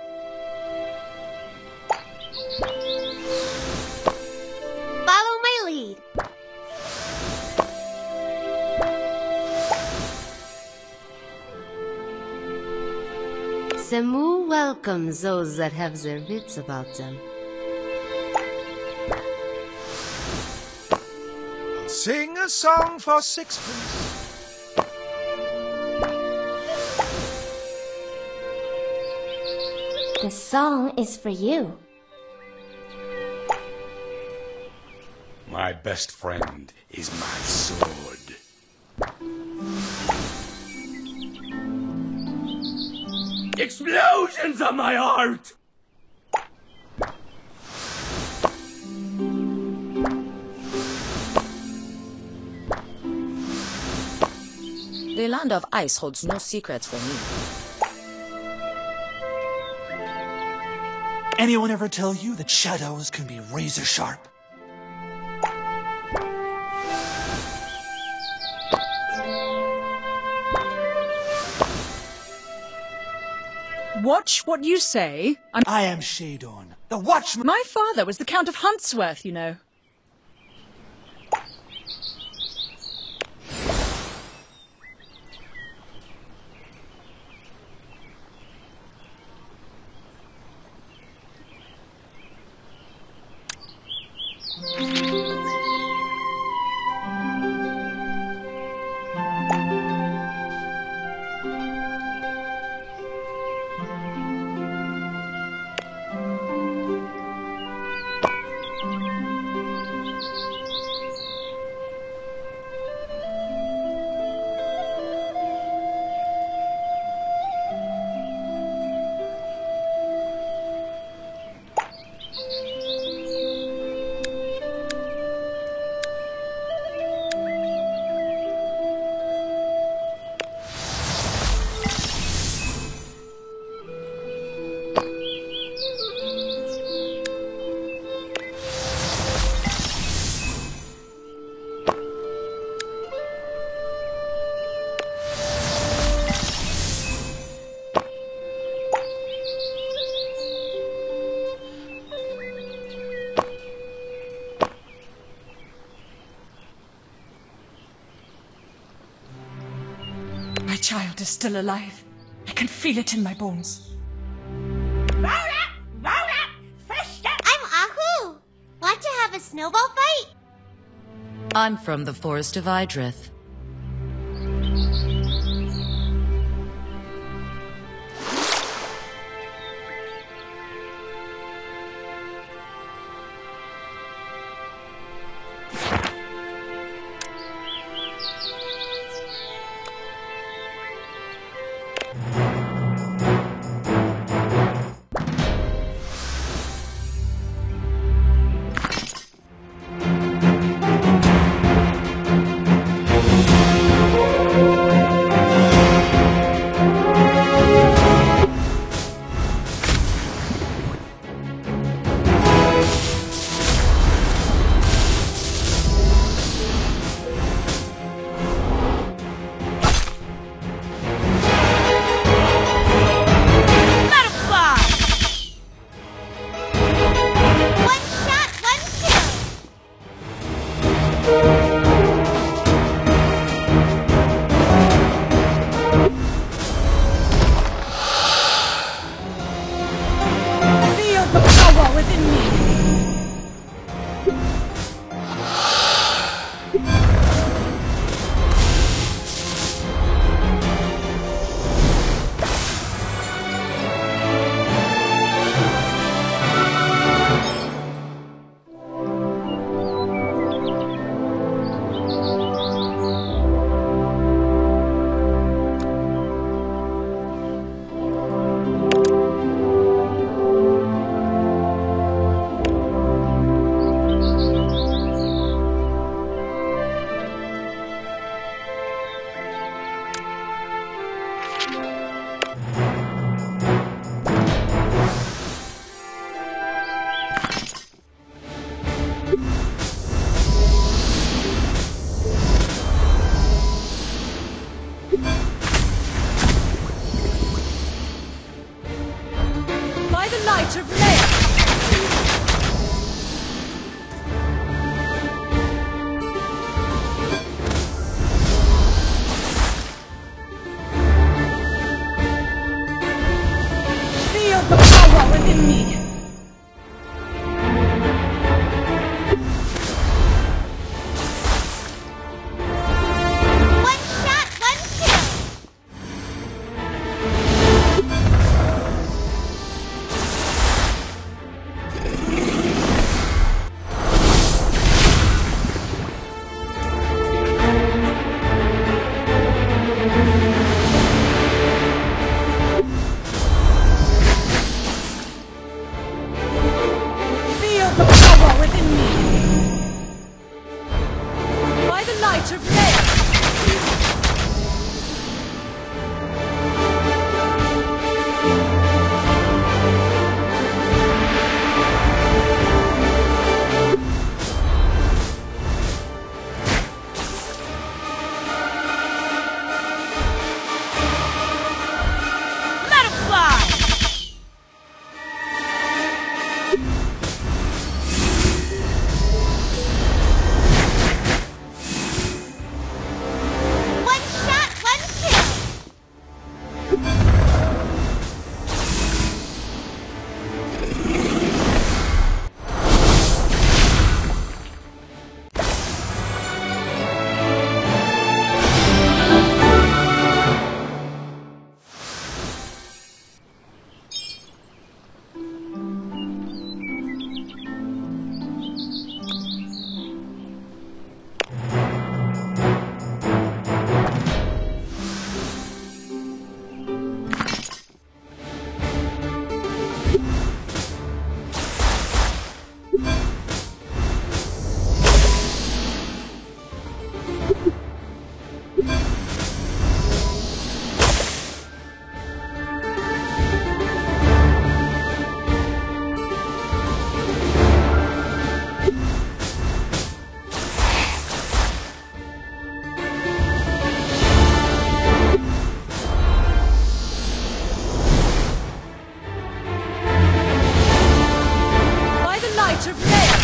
Follow my lead. Semu welcomes those that have their wits about them. Sing a song for sixpence. The song is for you. My best friend is my sword. Explosions of my heart! The land of ice holds no secrets for me. Anyone ever tell you that shadows can be razor sharp? Watch what you say. I am Shadon, the Watchman. My father was the Count of Huntsworth, you know. child is still alive. I can feel it in my bones. Roll up! Roll up! First up! I'm Ahu! Want to have a snowball fight? I'm from the Forest of Idrith. Light of Leia!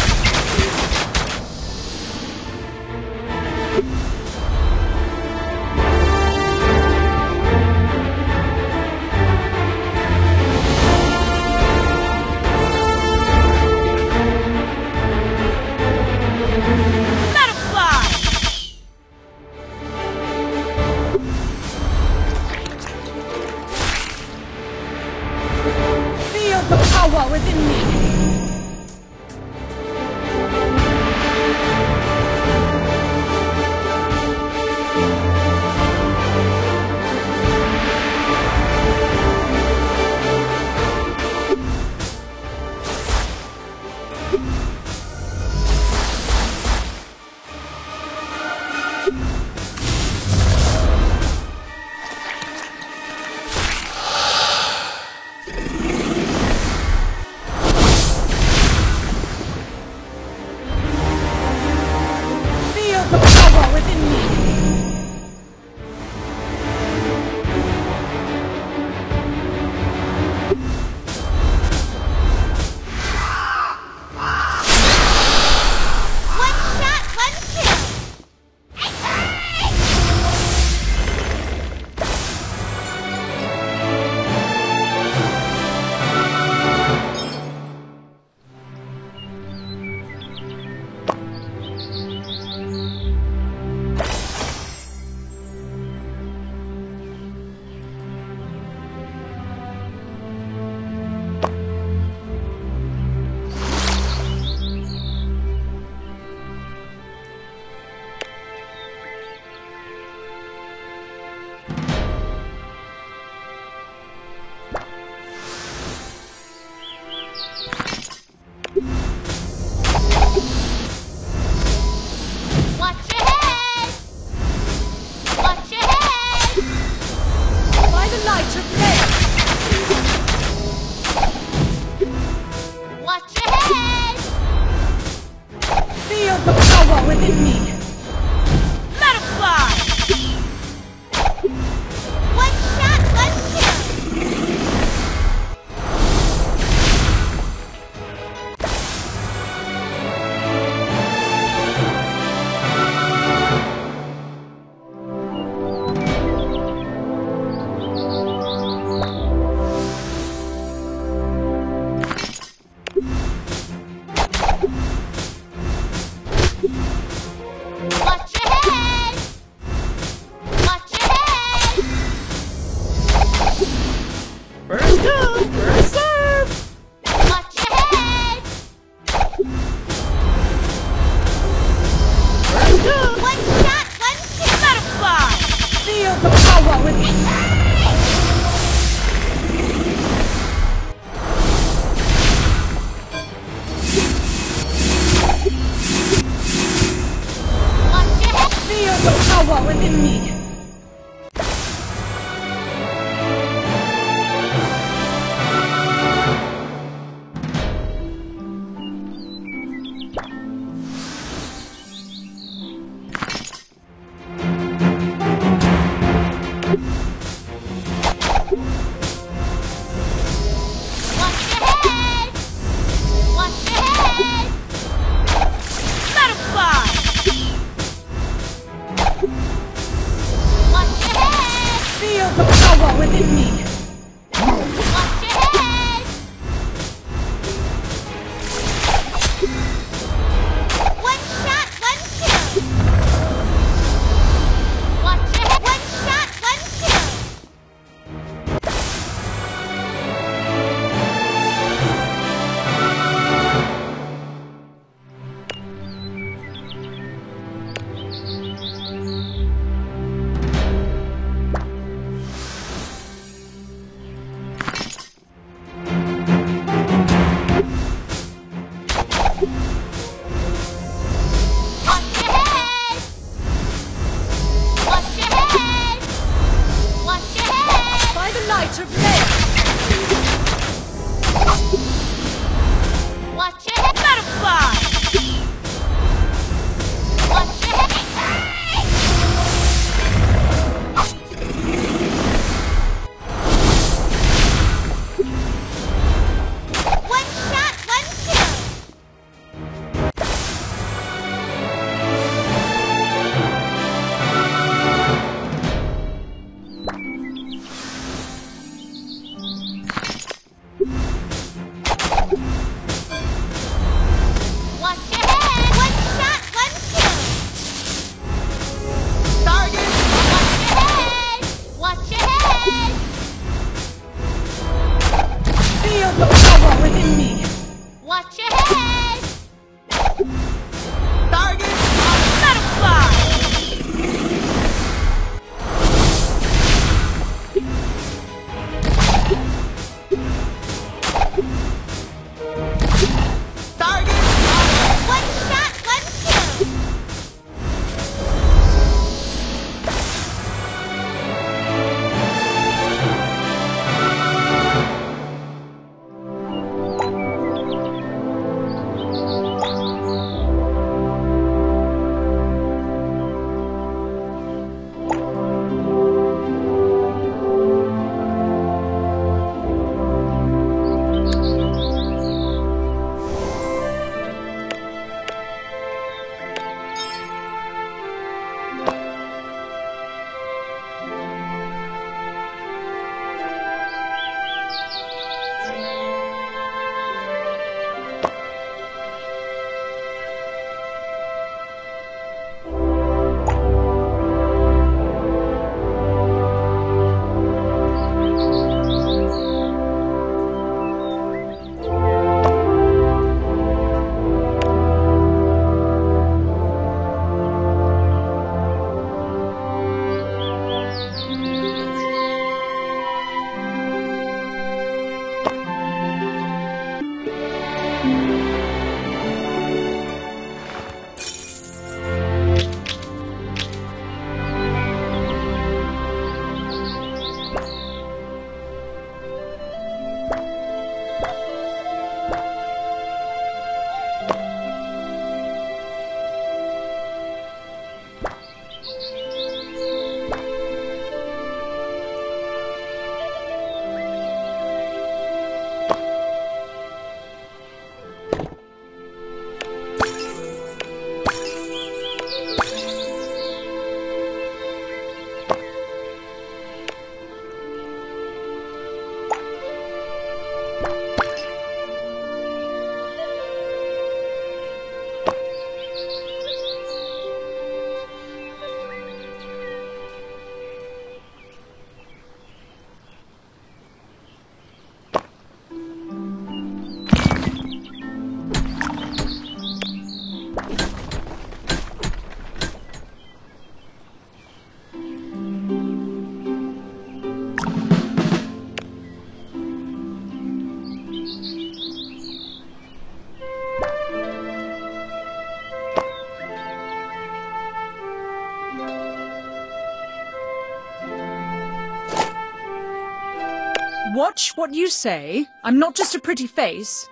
Watch what you say. I'm not just a pretty face.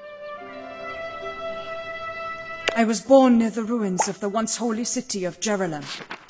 I was born near the ruins of the once holy city of Jerusalem.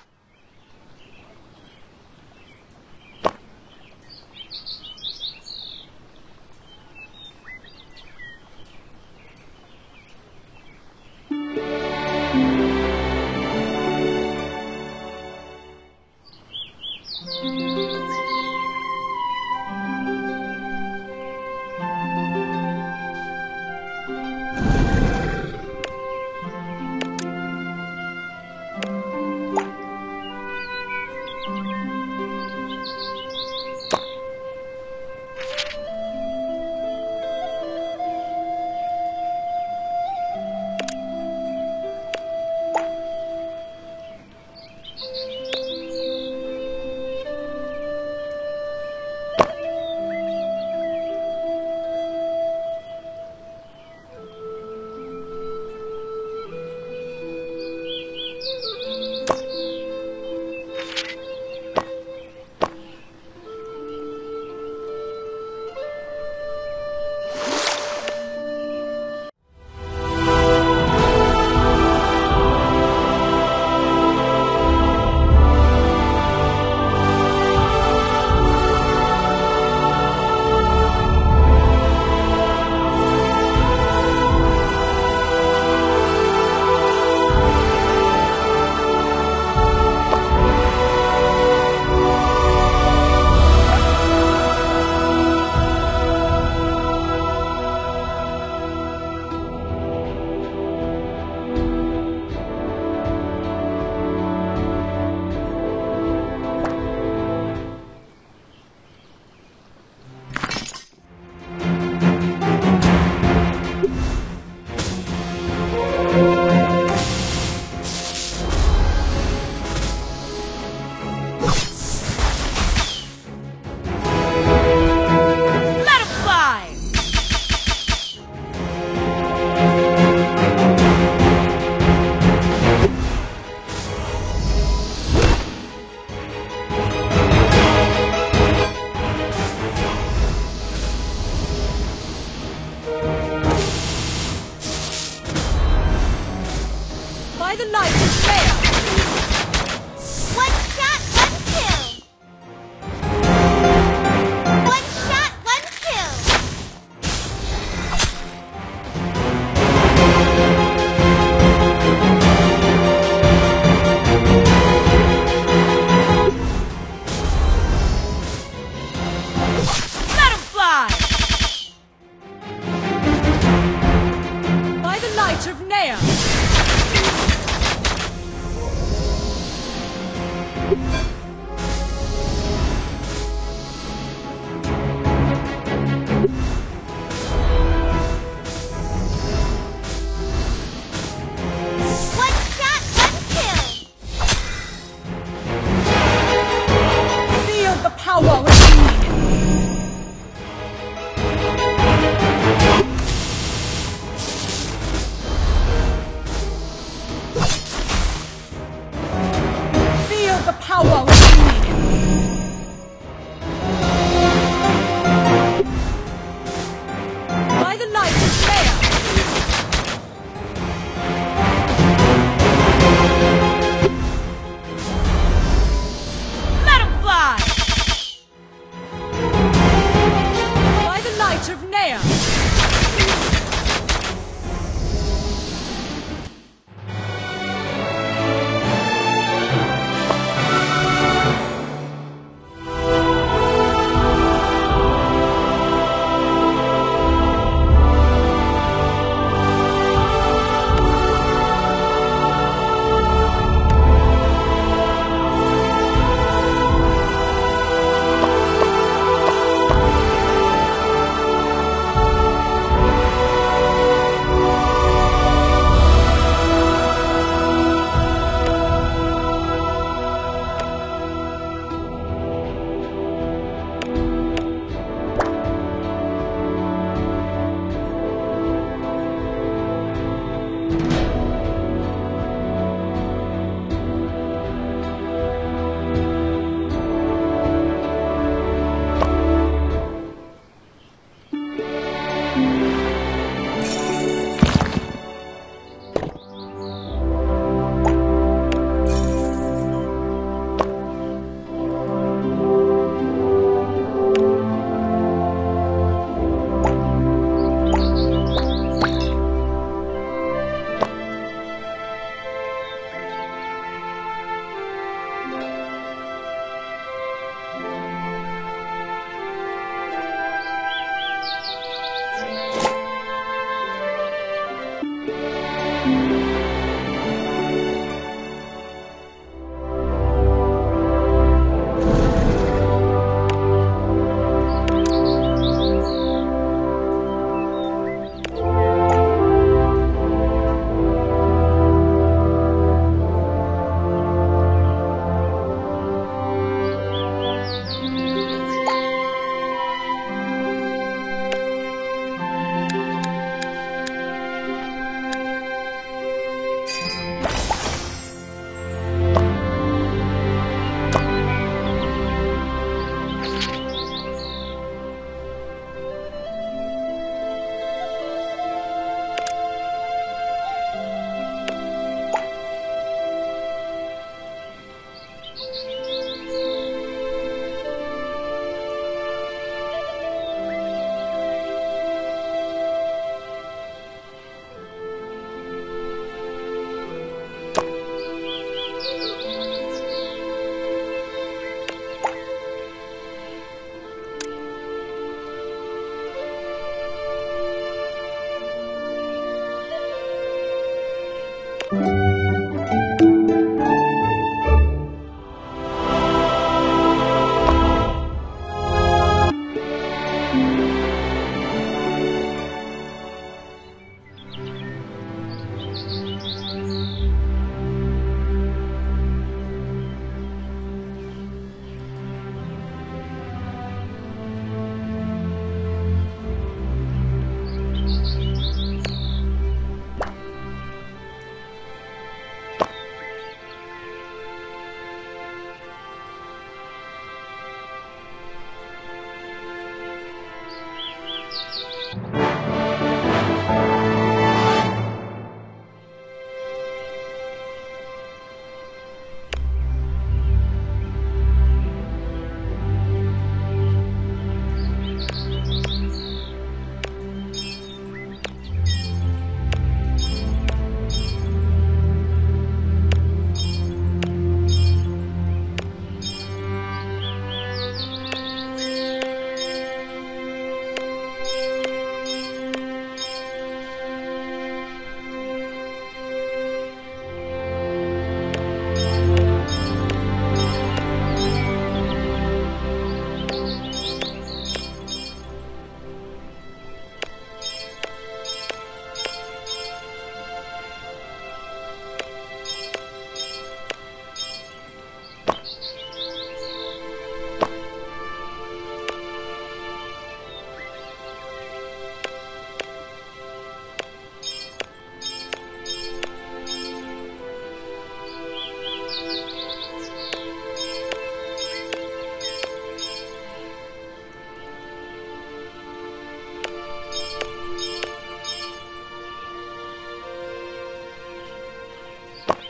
By the light of Freya! One shot, one kill! One shot, one kill! Let him fly! By the light of Nea! Power within me. Feel the power within me. By the light of Freya. Let him fly. Of Nea.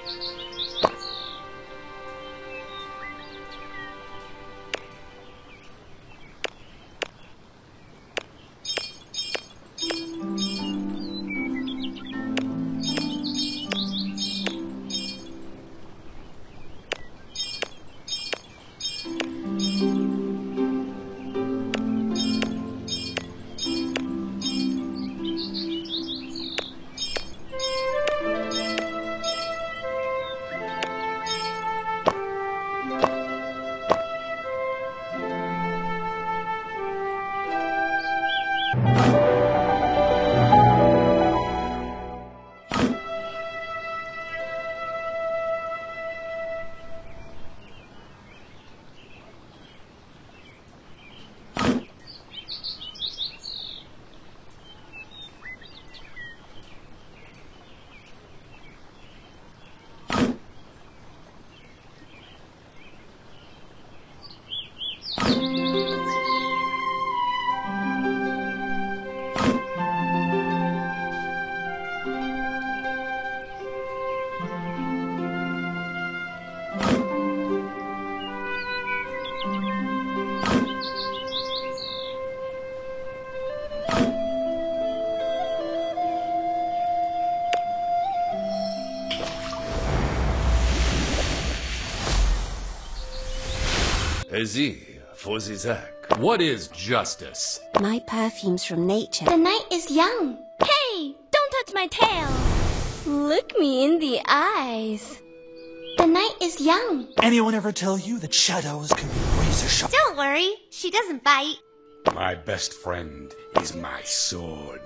What is justice? My perfume's from nature. The night is young. Hey, don't touch my tail. Look me in the eyes. The night is young. Anyone ever tell you that shadows can be razor sharp? Don't worry, she doesn't bite. My best friend is my sword.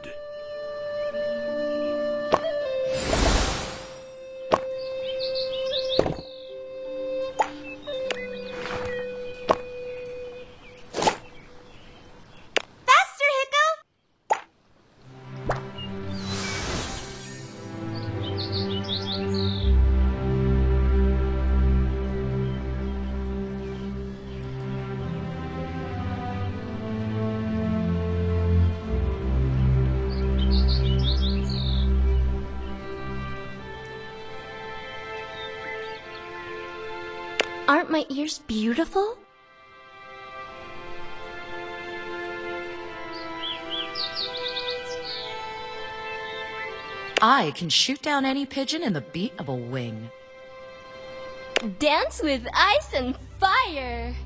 Faster, Hiccup! Aren't my ears beautiful? I can shoot down any pigeon in the beat of a wing. Dance with ice and fire!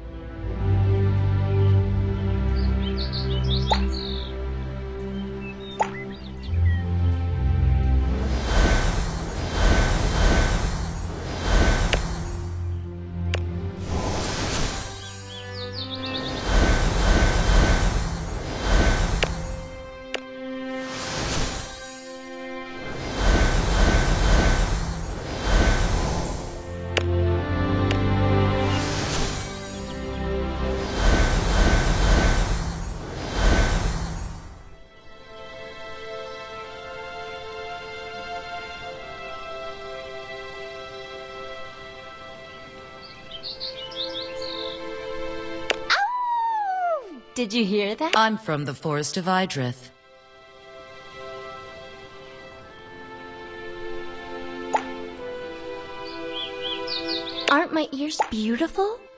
Did you hear that? I'm from the Forest of Idrith. Aren't my ears beautiful?